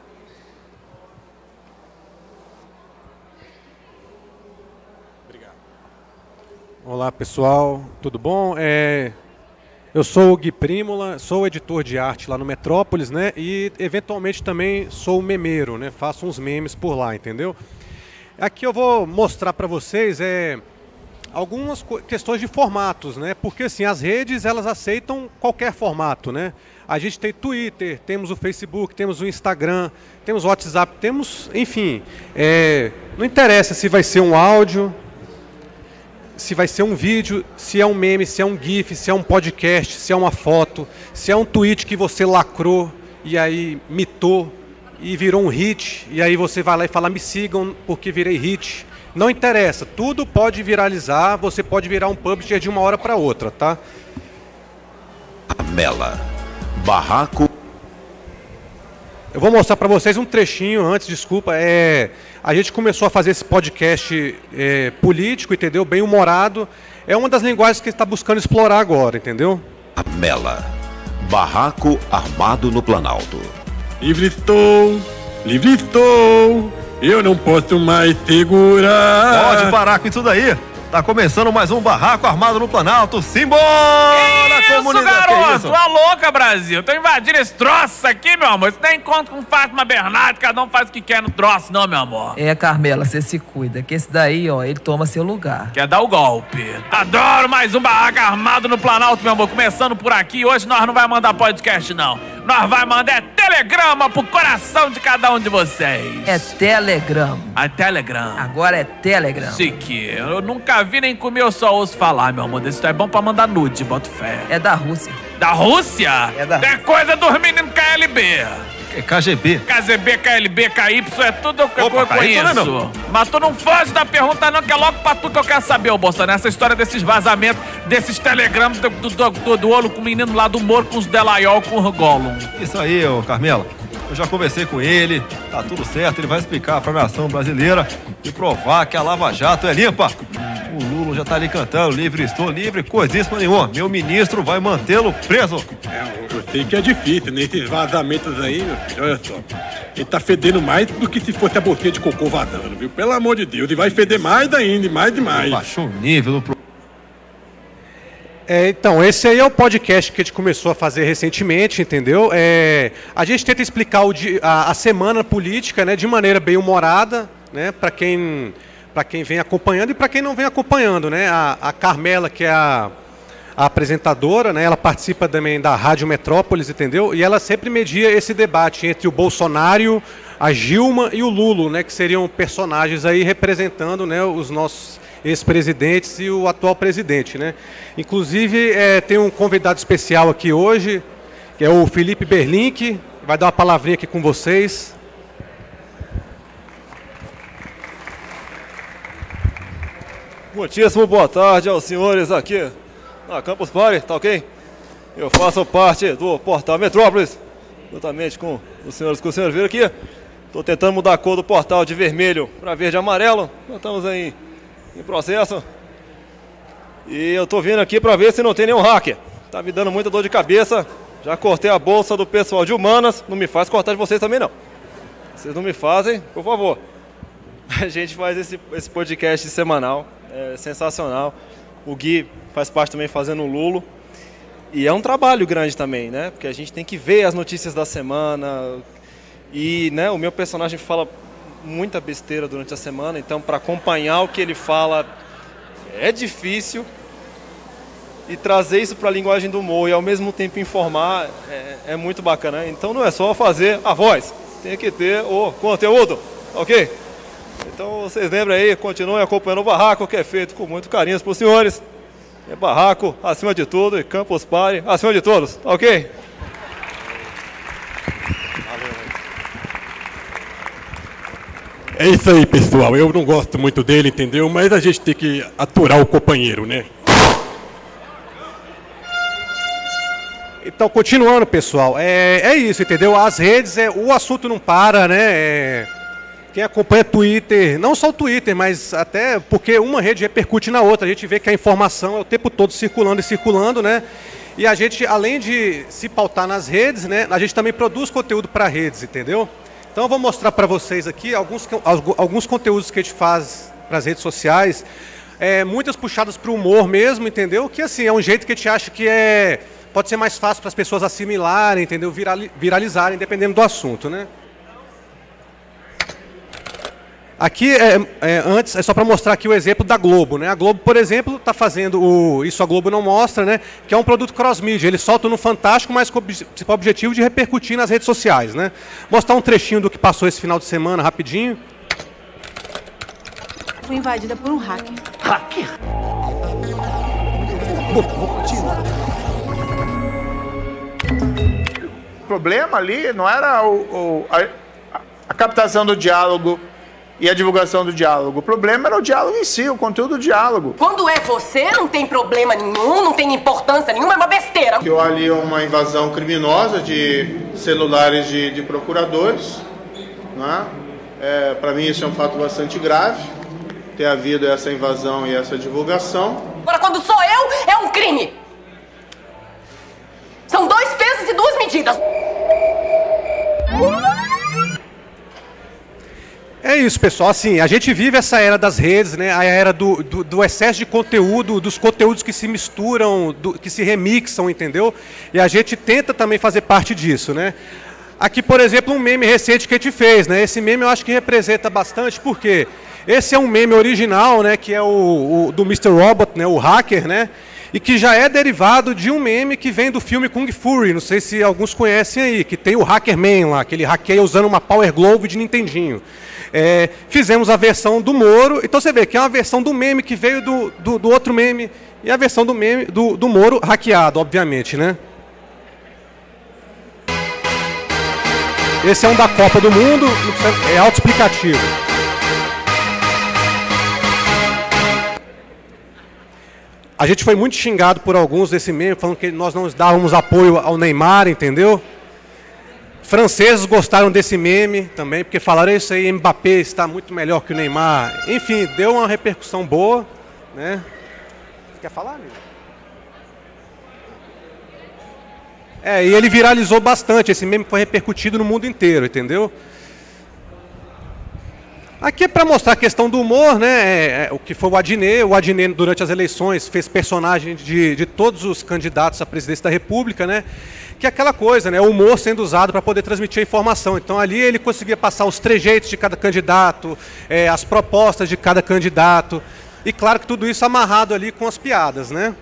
Obrigado. Olá, pessoal. Tudo bom? É, eu sou o Gui Prímola, sou editor de arte lá no Metrópolis, né? E, eventualmente, também sou memeiro, né? Faço uns memes por lá, entendeu? Aqui eu vou mostrar para vocês é, algumas questões de formatos, né? Porque, assim, as redes, elas aceitam qualquer formato, né? A gente tem Twitter, temos o Facebook, temos o Instagram, temos o WhatsApp, temos, enfim, é, não interessa se vai ser um áudio, se vai ser um vídeo, se é um meme, se é um GIF, se é um podcast, se é uma foto, se é um tweet que você lacrou e aí mitou e virou um hit, e aí você vai lá e fala, me sigam porque virei hit. Não interessa, tudo pode viralizar, você pode virar um publisher de uma hora para outra, tá? A Mela. Barraco. Eu vou mostrar para vocês um trechinho antes, desculpa. É, a gente começou a fazer esse podcast é, político, entendeu? Bem humorado. É uma das linguagens que está buscando explorar agora, entendeu? A Mela. Barraco armado no Planalto. Livre estou, livre estou. Eu não posso mais segurar. Pode parar com isso daí. Tá começando mais um Barraco Armado no Planalto. Simbora! isso, garoto? A louca, Brasil. Tô invadindo esse troço aqui, meu amor. Isso nem encontro com Fátima Bernardo, cada um faz o que quer no troço, não, meu amor. É, Carmela, você se cuida, que esse daí, ó, ele toma seu lugar. Quer dar o golpe. Adoro mais um barraco armado no Planalto, meu amor. Começando por aqui, hoje nós não vai mandar podcast, não. Nós vai mandar telegrama pro coração de cada um de vocês. É telegrama. A telegrama. Agora é telegrama. Chique. Eu nunca vi nem comi, eu só ouço falar, meu amor. Isso é bom pra mandar nude, boto fé. É da Rússia. Da Rússia? É da Rússia. É coisa dos meninos K L B. É K G B. K Z B, K L B, K Y, é tudo que Opa, eu conheço. K Y não. Mas tu não foge da pergunta não, que é logo pra tu que eu quero saber, ô Bolsonaro. Essa história desses vazamentos, desses telegramas do, do, do, do olho com o menino lá do Moro, com os Delaiol, com o Gollum. Isso aí, ô Carmela. Eu já conversei com ele, tá tudo certo, ele vai explicar pra nação brasileira e provar que a Lava Jato é limpa. O Lula já tá ali cantando, livre estou, livre, coisíssima nenhuma. Meu ministro vai mantê-lo preso. É, eu sei que é difícil, nesses vazamentos aí, meu filho, olha só. Ele tá fedendo mais do que se fosse a bolsinha de cocô vazando, viu? Pelo amor de Deus, e vai feder mais ainda, mais e mais. Baixou o nível do... É, então, esse aí é o podcast que a gente começou a fazer recentemente, entendeu? É, a gente tenta explicar o di, a, a semana política, né, de maneira bem humorada, né, para quem, para quem vem acompanhando e para quem não vem acompanhando, né? A, a Carmela, que é a, a apresentadora, né, ela participa também da Rádio Metrópolis, entendeu? E ela sempre media esse debate entre o Bolsonaro, a Gilma e o Lula, né, que seriam personagens aí representando, né, os nossos ex-presidentes e o atual presidente, né? Inclusive, é, tem um convidado especial aqui hoje, que é o Felipe Berlink, vai dar uma palavrinha aqui com vocês. Muitíssimo boa tarde aos senhores aqui na Campus Party, tá ok? Eu faço parte do portal Metrópolis, juntamente com os senhores que os senhores viram aqui. Estou tentando mudar a cor do portal de vermelho para verde e amarelo. Nós estamos aí em processo. E eu tô vindo aqui para ver se não tem nenhum hacker. Tá me dando muita dor de cabeça. Já cortei a bolsa do pessoal de humanas. Não me faz cortar de vocês também, não. Vocês não me fazem, por favor. A gente faz esse, esse podcast semanal. É sensacional. O Gui faz parte também fazendo o Lulo. E é um trabalho grande também, né? Porque a gente tem que ver as notícias da semana. E, né, o meu personagem fala muita besteira durante a semana, então para acompanhar o que ele fala é difícil, e trazer isso para a linguagem do humor e ao mesmo tempo informar é, é muito bacana. Então não é só fazer a voz, tem que ter o conteúdo, ok? Então vocês lembram aí, continuem acompanhando o Barraco, que é feito com muito carinho para os senhores. É Barraco acima de tudo e Campus Party acima de todos, ok? É isso aí, pessoal. Eu não gosto muito dele, entendeu? Mas a gente tem que aturar o companheiro, né? Então, continuando, pessoal, é, é isso, entendeu? As redes, é, o assunto não para, né? É, quem acompanha Twitter, não só o Twitter, mas até porque uma rede repercute na outra. A gente vê que a informação é o tempo todo circulando e circulando, né? E a gente, além de se pautar nas redes, né? A gente também produz conteúdo para redes, entendeu? Então eu vou mostrar para vocês aqui alguns, alguns conteúdos que a gente faz para as redes sociais, é, muitas puxadas para o humor mesmo, entendeu? Que assim, é um jeito que a gente acha que é, pode ser mais fácil para as pessoas assimilarem, entendeu? Viralizarem, dependendo do assunto, né? Aqui, é, é, antes, é só para mostrar aqui o exemplo da Globo, né? A Globo, por exemplo, está fazendo o Isso a Globo Não Mostra, né? Que é um produto cross-mídia. Ele solta no Fantástico, mas com o objetivo de repercutir nas redes sociais, né? Mostrar um trechinho do que passou esse final de semana, rapidinho. Fui invadida por um hacker. Hacker? O problema ali não era o, o, a, a captação do diálogo e a divulgação do diálogo. O problema era o diálogo em si, o conteúdo do diálogo. Quando é você, não tem problema nenhum, não tem importância nenhuma, é uma besteira. Deu ali uma invasão criminosa de celulares de, de procuradores, né? É, para mim isso é um fato bastante grave, ter havido essa invasão e essa divulgação. Agora, quando sou eu, é um crime. São dois pesos e duas medidas. É isso, pessoal. Assim, a gente vive essa era das redes, né? A era do, do, do excesso de conteúdo, dos conteúdos que se misturam, do, que se remixam, entendeu? E a gente tenta também fazer parte disso, né? Aqui, por exemplo, um meme recente que a gente fez, né? Esse meme eu acho que representa bastante, porque esse é um meme original, né? Que é o, o do mister Robot, né? O hacker, né? E que já é derivado de um meme que vem do filme Kung Fury, não sei se alguns conhecem aí, que tem o Hacker Man lá, que ele hackeia usando uma Power Glove de Nintendinho. É, fizemos a versão do Moro, então você vê que é uma versão do meme que veio do, do, do outro meme, e a versão do meme do, do Moro hackeado, obviamente, né? Esse é um da Copa do Mundo, é autoexplicativo. A gente foi muito xingado por alguns desse meme, falando que nós não dávamos apoio ao Neymar, entendeu? Franceses gostaram desse meme também, porque falaram isso aí, Mbappé está muito melhor que o Neymar. Enfim, deu uma repercussão boa, né? Você quer falar, amigo? É, e ele viralizou bastante, esse meme foi repercutido no mundo inteiro, entendeu? Aqui é para mostrar a questão do humor, né? É, é, o que foi o Adnet. O Adnet, durante as eleições, fez personagem de, de todos os candidatos à presidência da República, né? Que é aquela coisa, né? O humor sendo usado para poder transmitir a informação. Então, ali ele conseguia passar os trejeitos de cada candidato, é, as propostas de cada candidato. E, claro, que tudo isso amarrado ali com as piadas, né?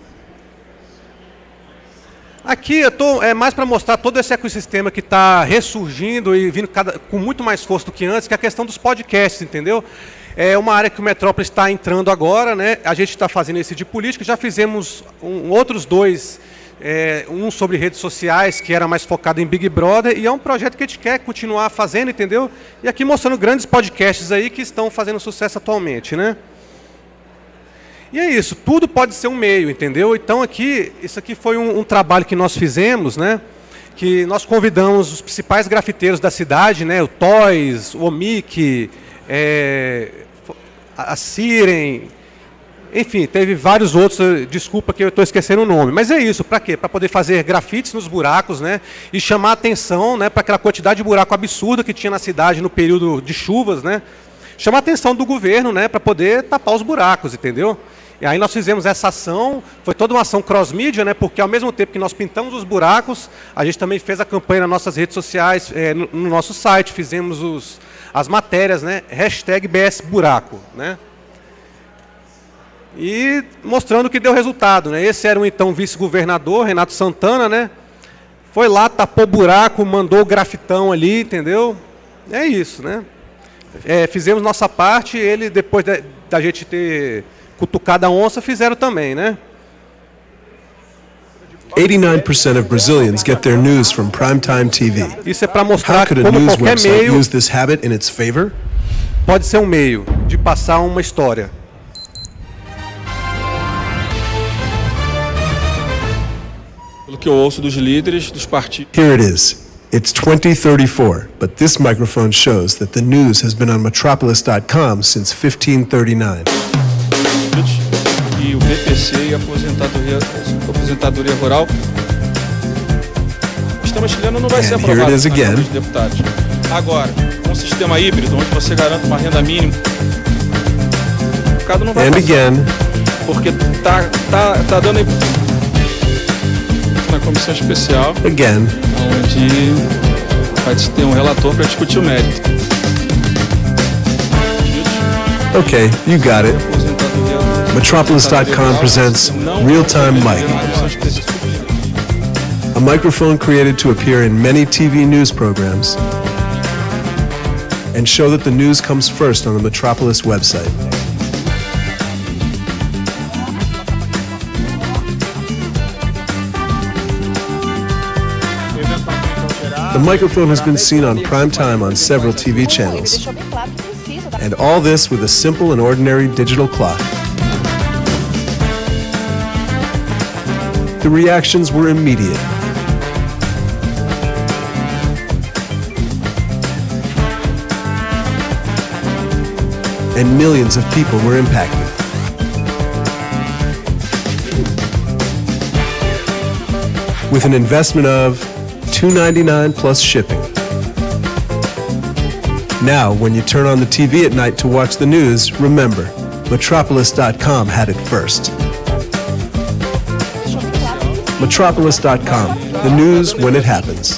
Aqui eu tô, é mais para mostrar todo esse ecossistema que está ressurgindo e vindo cada, com muito mais força do que antes, que é a questão dos podcasts, entendeu? É uma área que o Metrópolis está entrando agora, né? A gente está fazendo esse de política, já fizemos um, outros dois, é, um sobre redes sociais, que era mais focado em Big Brother, e é um projeto que a gente quer continuar fazendo, entendeu? E aqui mostrando grandes podcasts aí que estão fazendo sucesso atualmente, né? E é isso, tudo pode ser um meio, entendeu? Então aqui, isso aqui foi um, um trabalho que nós fizemos, né? Que nós convidamos os principais grafiteiros da cidade, né? O Toys, o Omic, é, a Siren, enfim, teve vários outros, desculpa que eu estou esquecendo o nome. Mas é isso, para quê? Para poder fazer grafites nos buracos, né? E chamar atenção, né, para aquela quantidade de buraco absurda que tinha na cidade no período de chuvas, né? Chamar a atenção do governo, né, para poder tapar os buracos, entendeu? E aí nós fizemos essa ação, foi toda uma ação cross-mídia, né, porque ao mesmo tempo que nós pintamos os buracos, a gente também fez a campanha nas nossas redes sociais, é, no, no nosso site, fizemos os, as matérias, né, hashtag B S Buraco, né? E mostrando que deu resultado, né? Esse era o então vice-governador, Renato Santana, né? Foi lá, tapou buraco, mandou o grafitão ali, entendeu? É isso, né? É, fizemos nossa parte, ele, depois da, da gente ter cutucado a onça, fizeram também, né? eighty-nine percent of Brazilians get their news from primetime T V. Isso é para mostrar como qualquer meio use this habit in its favor? Pode ser um meio de passar uma história. Pelo que eu ouço dos líderes dos partidos. Here it is. It's twenty thirty-four, but this microphone shows that the news has been on metropolis dot com since fifteen thirty-nine. E o B P C e a aposentadoria, a aposentadoria rural. O sistema chileno não vai And ser aprovado here it na is again. Câmara de Deputados. Agora, um sistema híbrido, onde você garante uma renda mínima, o mercado não vai And passar, again. porque tá, tá, tá dando na comissão especial, Again. onde vai ter um relator para discutir o mérito. Okay, you got it. metropolis dot com presents Real-Time Mic, a microphone created to appear in many T V news programs and show that the news comes first on the Metropolis website. The microphone has been seen on prime time on several T V channels, and all this with a simple and ordinary digital clock. The reactions were immediate. And millions of people were impacted. With an investment of two ninety-nine plus shipping. Now, when you turn on the T V at night to watch the news, remember, Metropolis dot com had it first. Metropolis dot com, the news when it happens.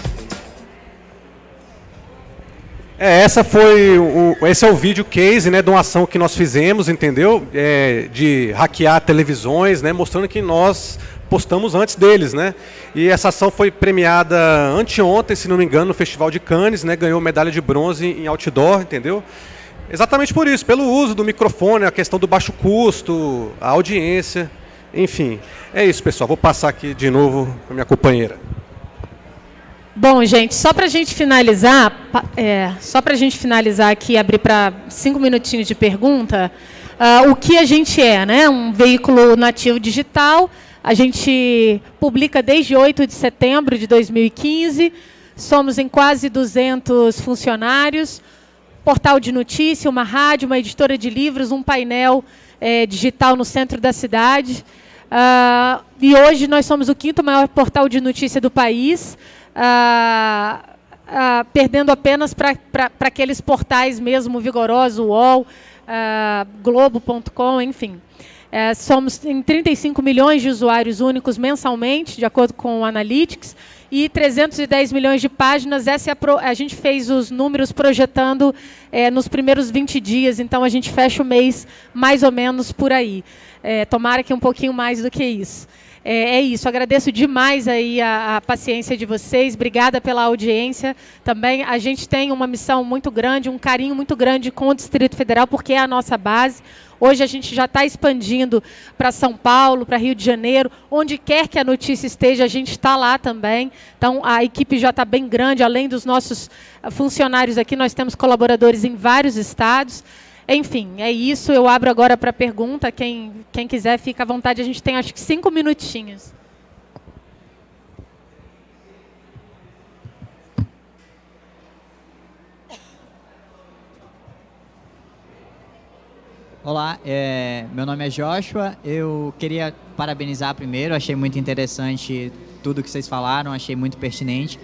É, essa foi o, esse é o vídeo case, né, de uma ação que nós fizemos, entendeu? É, de hackear televisões, né, mostrando que nós postamos antes deles, né? E essa ação foi premiada anteontem, se não me engano, no Festival de Cannes, né? Ganhou medalha de bronze em outdoor, entendeu? Exatamente por isso, pelo uso do microfone, a questão do baixo custo, a audiência, enfim. É isso, pessoal. Vou passar aqui de novo para minha companheira. Bom, gente, só para a gente finalizar, é, só para a gente finalizar aqui, abrir para cinco minutinhos de pergunta, uh, o que a gente é, né? Um veículo nativo digital. A gente publica desde oito de setembro de dois mil e quinze, somos em quase duzentos funcionários, portal de notícia, uma rádio, uma editora de livros, um painel é, digital no centro da cidade. Uh, e hoje nós somos o quinto maior portal de notícia do país, uh, uh, perdendo apenas para aqueles portais mesmo vigorosos, o U O L, uh, Globo ponto com, enfim. É, somos em trinta e cinco milhões de usuários únicos mensalmente, de acordo com o Analytics, e trezentos e dez milhões de páginas. Essa é a, pro, a gente fez os números projetando é, nos primeiros vinte dias, então a gente fecha o mês mais ou menos por aí. É, tomara que um pouquinho mais do que isso. É, é isso, agradeço demais aí a, a paciência de vocês, obrigada pela audiência. Também a gente tem uma missão muito grande, um carinho muito grande com o Distrito Federal, porque é a nossa base. Hoje a gente já está expandindo para São Paulo, para Rio de Janeiro, onde quer que a notícia esteja, a gente está lá também. Então, a equipe já está bem grande, além dos nossos funcionários aqui, nós temos colaboradores em vários estados. Enfim, é isso. Eu abro agora para pergunta. Quem, quem quiser, fica à vontade. A gente tem, acho que, cinco minutinhos. Olá, é, meu nome é Joshua. Eu queria parabenizar primeiro. Achei muito interessante tudo que vocês falaram. Achei muito pertinente.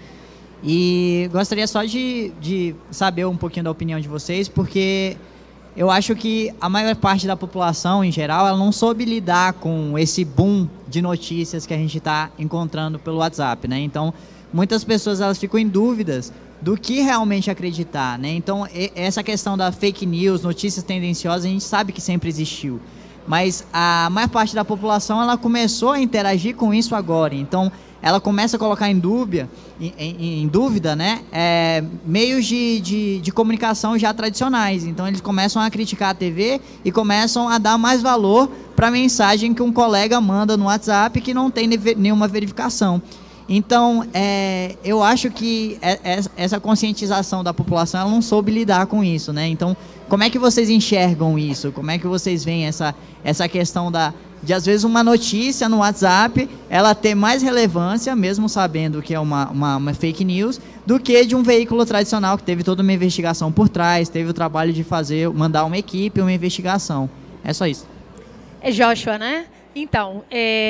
E gostaria só de, de saber um pouquinho da opinião de vocês, porque eu acho que a maior parte da população, em geral, ela não soube lidar com esse boom de notícias que a gente está encontrando pelo WhatsApp, né? Então, muitas pessoas elas ficam em dúvidas do que realmente acreditar, né? Então, essa questão da fake news, notícias tendenciosas, a gente sabe que sempre existiu. Mas a maior parte da população, ela começou a interagir com isso agora. Então, ela começa a colocar em dúvida, em, em, em dúvida, né? É, meios de, de, de comunicação já tradicionais. Então, eles começam a criticar a T V e começam a dar mais valor para a mensagem que um colega manda no WhatsApp que não tem nenhuma verificação. Então, é, eu acho que essa conscientização da população, ela não soube lidar com isso, né? Então, como é que vocês enxergam isso? Como é que vocês veem essa, essa questão da, de, às vezes, uma notícia no WhatsApp, ela ter mais relevância, mesmo sabendo que é uma, uma, uma fake news, do que de um veículo tradicional que teve toda uma investigação por trás, teve o trabalho de fazer, mandar uma equipe, uma investigação. É só isso. É Joshua, né? Então,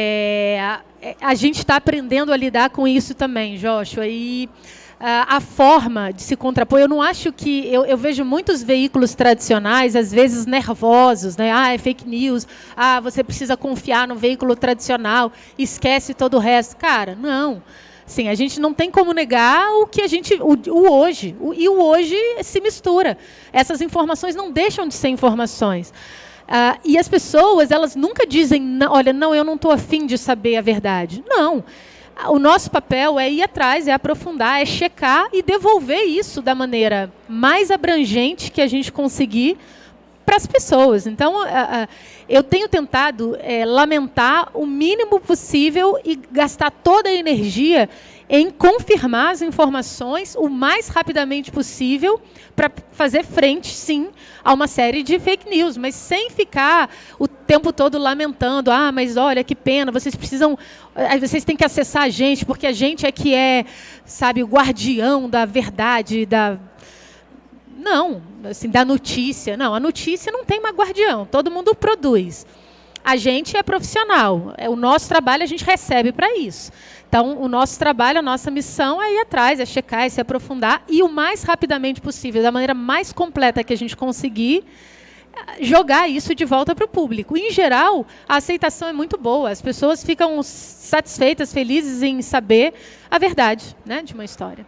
é, a, a gente está aprendendo a lidar com isso também, Joshua, e a, a forma de se contrapor, eu não acho que, eu, eu vejo muitos veículos tradicionais, às vezes nervosos, né? Ah, é fake news, ah, você precisa confiar no veículo tradicional, esquece todo o resto. Cara, não. Sim, a gente não tem como negar o que a gente, o, o hoje, o, e o hoje se mistura. Essas informações não deixam de ser informações. Uh, e as pessoas, elas nunca dizem, não, olha, não, eu não estou afim de saber a verdade. Não. O nosso papel é ir atrás, é aprofundar, é checar e devolver isso da maneira mais abrangente que a gente conseguir para as pessoas. Então, uh, uh, eu tenho tentado uh, lamentar o mínimo possível e gastar toda a energia em confirmar as informações o mais rapidamente possível para fazer frente, sim, a uma série de fake news, mas sem ficar o tempo todo lamentando, ah, mas olha, que pena, vocês precisam, vocês têm que acessar a gente, porque a gente é que é, sabe, o guardião da verdade, da... Não, assim, da notícia. Não, a notícia não tem mais guardião, todo mundo produz. A gente é profissional, o nosso trabalho a gente recebe para isso. Então, o nosso trabalho, a nossa missão é ir atrás, é checar, é se aprofundar e o mais rapidamente possível, da maneira mais completa que a gente conseguir, jogar isso de volta para o público. Em geral, a aceitação é muito boa. As pessoas ficam satisfeitas, felizes em saber a verdade, né, de uma história.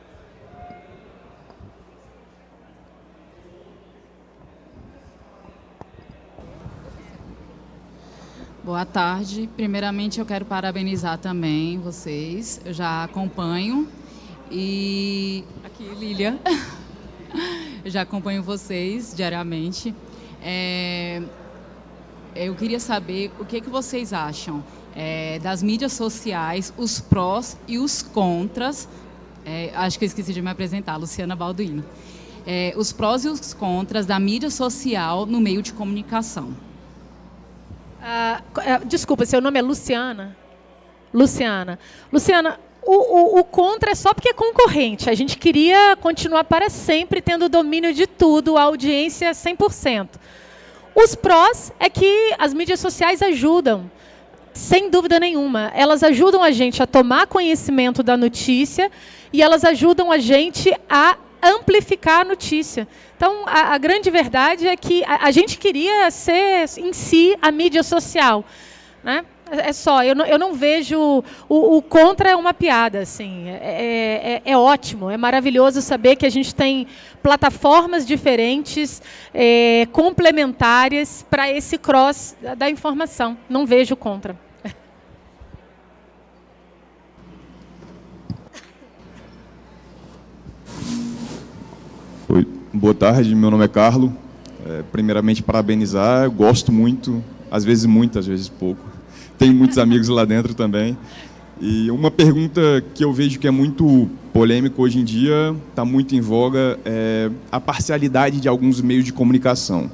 Boa tarde. Primeiramente, eu quero parabenizar também vocês. Eu já acompanho. E... Aqui, Lília. Eu já acompanho vocês diariamente. É... Eu queria saber o que, que vocês acham é, das mídias sociais, os prós e os contras. É, acho que eu esqueci de me apresentar, Luciana Balduino. É, os prós e os contras da mídia social no meio de comunicação. Ah, desculpa, seu nome é Luciana? Luciana. Luciana, o, o, o contra é só porque é concorrente. A gente queria continuar para sempre tendo domínio de tudo, a audiência cem por cento. Os prós é que as mídias sociais ajudam, sem dúvida nenhuma. Elas ajudam a gente a tomar conhecimento da notícia e elas ajudam a gente a amplificar a notícia. Então, a, a grande verdade é que a, a gente queria ser, em si, a mídia social, né? É só, eu não, eu não vejo... O, o contra é uma piada, assim. É, é, é ótimo, é maravilhoso saber que a gente tem plataformas diferentes, é, complementares, para esse cross da, da informação. Não vejo contra. Oi, boa tarde, meu nome é Carlo. É, primeiramente, parabenizar, eu gosto muito, às vezes muito, às vezes pouco. Tenho muitos amigos lá dentro também. E uma pergunta que eu vejo que é muito polêmica hoje em dia, está muito em voga, é a parcialidade de alguns meios de comunicação.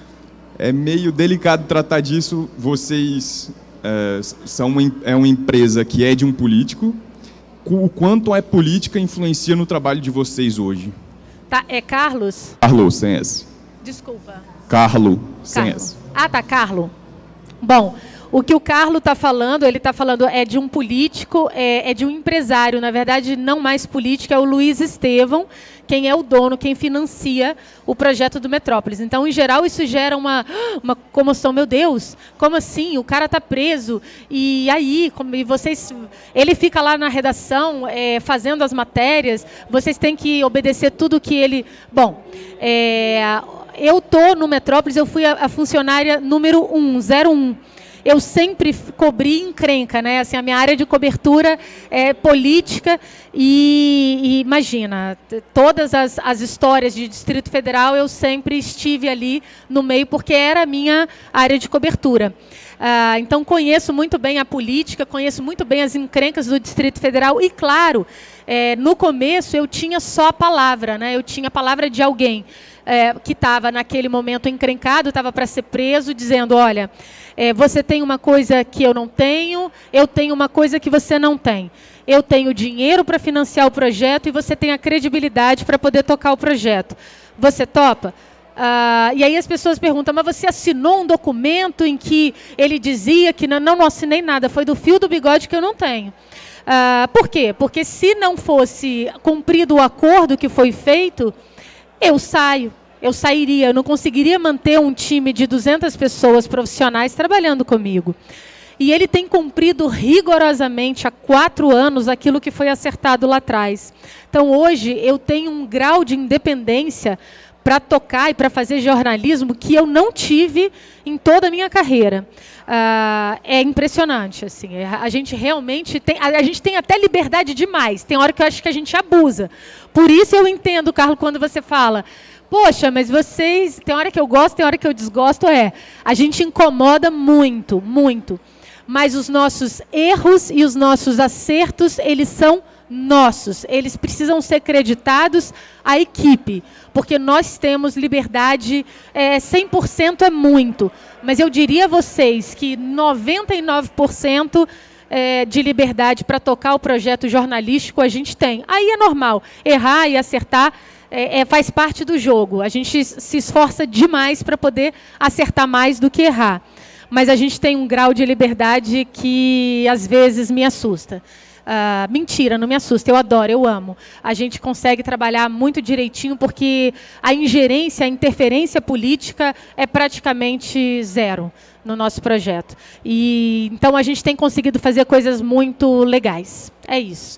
É meio delicado tratar disso, vocês é, são uma, é uma empresa que é de um político, o quanto a política influencia no trabalho de vocês hoje? Tá, é Carlos? Carlos, sem S. Desculpa. Carlo, sem Carlo. S. Ah, tá, Carlo. Bom, o que o Carlo está falando, ele está falando é de um político, é, é de um empresário, na verdade, não mais político, é o Luiz Estevão, quem é o dono, quem financia o projeto do Metrópolis. Então, em geral, isso gera uma, uma comoção. Meu Deus, como assim? O cara está preso. E aí, como, e vocês, ele fica lá na redação é, fazendo as matérias, vocês têm que obedecer tudo que ele... Bom, é, eu estou no Metrópolis, eu fui a, a funcionária número um, zero um. Eu sempre cobri encrenca, né? Assim, a minha área de cobertura é política e, e imagina, todas as, as histórias de Distrito Federal eu sempre estive ali no meio porque era a minha área de cobertura. Ah, então conheço muito bem a política, conheço muito bem as encrencas do Distrito Federal e, claro, é, no começo eu tinha só a palavra, né? Eu tinha a palavra de alguém é, que estava naquele momento encrencado, estava para ser preso, dizendo, olha, é, você tem uma coisa que eu não tenho, eu tenho uma coisa que você não tem. Eu tenho dinheiro para financiar o projeto e você tem a credibilidade para poder tocar o projeto. Você topa? Ah, e aí as pessoas perguntam, mas você assinou um documento em que ele dizia que não, não, não assinei nada, foi do fio do bigode que eu não tenho. Ah, por quê? Porque se não fosse cumprido o acordo que foi feito, eu saio, eu sairia, eu não conseguiria manter um time de duzentas pessoas profissionais trabalhando comigo. E ele tem cumprido rigorosamente há quatro anos aquilo que foi acertado lá atrás. Então hoje eu tenho um grau de independência para tocar e para fazer jornalismo que eu não tive em toda a minha carreira. Ah, é impressionante, assim. A gente realmente tem, a gente tem até liberdade demais. Tem hora que eu acho que a gente abusa. Por isso eu entendo, Carlos, quando você fala, poxa, mas vocês, tem hora que eu gosto, tem hora que eu desgosto, é, a gente incomoda muito, muito. Mas os nossos erros e os nossos acertos, eles são nossos, eles precisam ser creditados à equipe, porque nós temos liberdade, é, cem por cento é muito, mas eu diria a vocês que noventa e nove por cento é, de liberdade para tocar o projeto jornalístico a gente tem. Aí é normal, errar e acertar é, é, faz parte do jogo, a gente se esforça demais para poder acertar mais do que errar, mas a gente tem um grau de liberdade que às vezes me assusta. Uh, mentira, não me assusta, eu adoro, eu amo. A gente consegue trabalhar muito direitinho porque a ingerência, a interferência política é praticamente zero no nosso projeto. E, então a gente tem conseguido fazer coisas muito legais. É isso.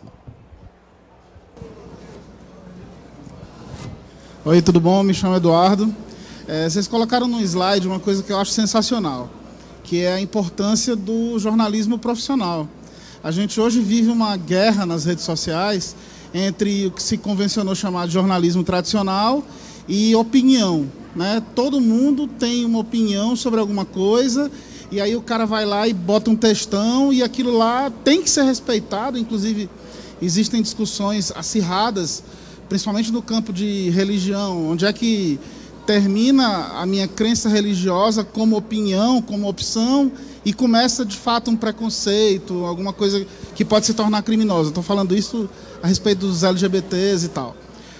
Oi, tudo bom? Me chamo Eduardo. É, vocês colocaram no slide uma coisa que eu acho sensacional, que é a importância do jornalismo profissional. A gente hoje vive uma guerra nas redes sociais entre o que se convencionou chamar de jornalismo tradicional e opinião, né? Todo mundo tem uma opinião sobre alguma coisa e aí o cara vai lá e bota um textão e aquilo lá tem que ser respeitado. Inclusive, existem discussões acirradas, principalmente no campo de religião, onde é que termina a minha crença religiosa como opinião, como opção, e começa, de fato, um preconceito, alguma coisa que pode se tornar criminosa. Estou falando isso a respeito dos L G B Ts e tal.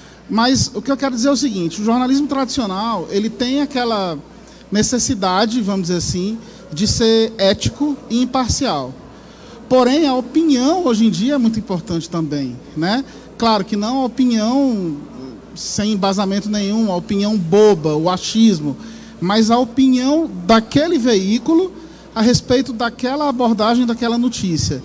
Mas o que eu quero dizer é o seguinte, o jornalismo tradicional, ele tem aquela necessidade, vamos dizer assim, de ser ético e imparcial. Porém, a opinião, hoje em dia, é muito importante também, né? Claro que não a opinião sem embasamento nenhum, a opinião boba, o achismo, mas a opinião daquele veículo a respeito daquela abordagem, daquela notícia.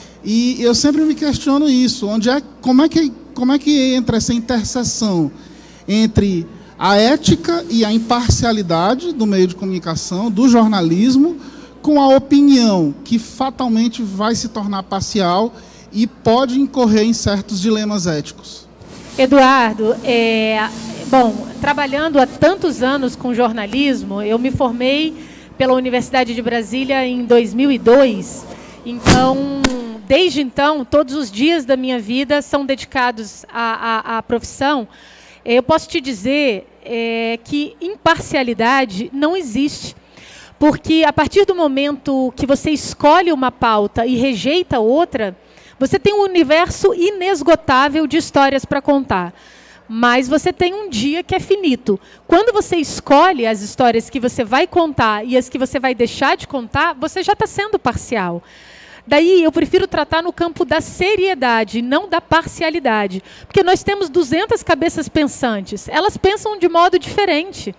E eu sempre me questiono isso, onde é, como, é que, como é que entra essa interseção entre a ética e a imparcialidade do meio de comunicação, do jornalismo, com a opinião, que fatalmente vai se tornar parcial e pode incorrer em certos dilemas éticos. Eduardo, é, bom, trabalhando há tantos anos com jornalismo, eu me formei pela Universidade de Brasília em dois mil e dois, então, desde então, todos os dias da minha vida são dedicados à, à, à profissão. Eu posso te dizer é, que imparcialidade não existe, porque a partir do momento que você escolhe uma pauta e rejeita outra, você tem um universo inesgotável de histórias para contar. Mas você tem um dia que é finito. Quando você escolhe as histórias que você vai contar e as que você vai deixar de contar, você já está sendo parcial. Daí eu prefiro tratar no campo da seriedade, não da parcialidade. Porque nós temos duzentas cabeças pensantes. Elas pensam de modo diferente.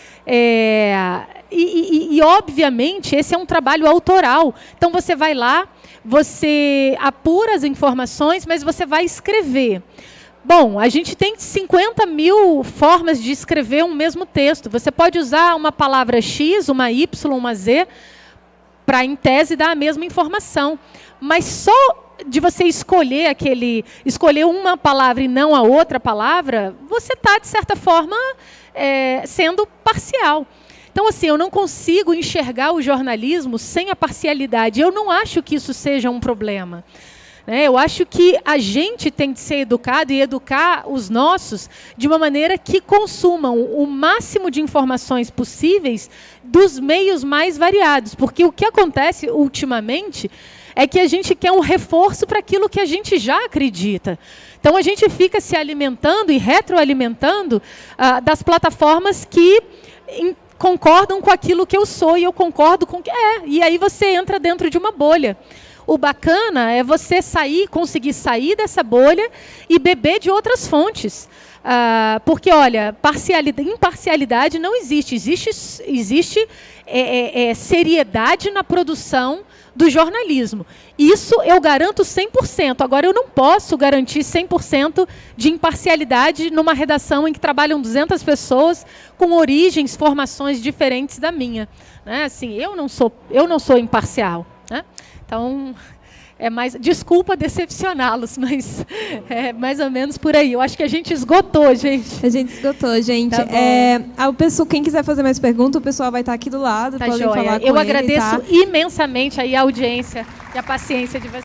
É, e, e, e, obviamente, esse é um trabalho autoral. Então, você vai lá, você apura as informações, mas você vai escrever. Bom, a gente tem cinquenta mil formas de escrever um mesmo texto. Você pode usar uma palavra X, uma Y, uma Z, para, em tese, dar a mesma informação. Mas só de você escolher aquele, escolher uma palavra e não a outra palavra, você está, de certa forma, é, sendo parcial. Então, assim, eu não consigo enxergar o jornalismo sem a parcialidade. Eu não acho que isso seja um problema. Eu acho que a gente tem de ser educado e educar os nossos de uma maneira que consumam o máximo de informações possíveis dos meios mais variados. Porque o que acontece ultimamente é que a gente quer um reforço para aquilo que a gente já acredita. Então, a gente fica se alimentando e retroalimentando ah, das plataformas que em, concordam com aquilo que eu sou e eu concordo com o que é. E aí você entra dentro de uma bolha. O bacana é você sair, conseguir sair dessa bolha e beber de outras fontes. Ah, porque, olha, parcialidade, imparcialidade não existe. Existe, existe é, é, é, seriedade na produção do jornalismo. Isso eu garanto cem por cento. Agora, eu não posso garantir cem por cento de imparcialidade numa redação em que trabalham duzentas pessoas com origens, formações diferentes da minha. Né? Assim, eu não sou, eu não sou imparcial. Né? Então, é mais, desculpa decepcioná-los, mas é mais ou menos por aí. Eu acho que a gente esgotou, gente. A gente esgotou, gente. Tá é, a pessoa, quem quiser fazer mais perguntas, o pessoal vai estar aqui do lado. Tá podem joia. falar com Eu ele, agradeço tá? imensamente aí a audiência e a paciência de vocês.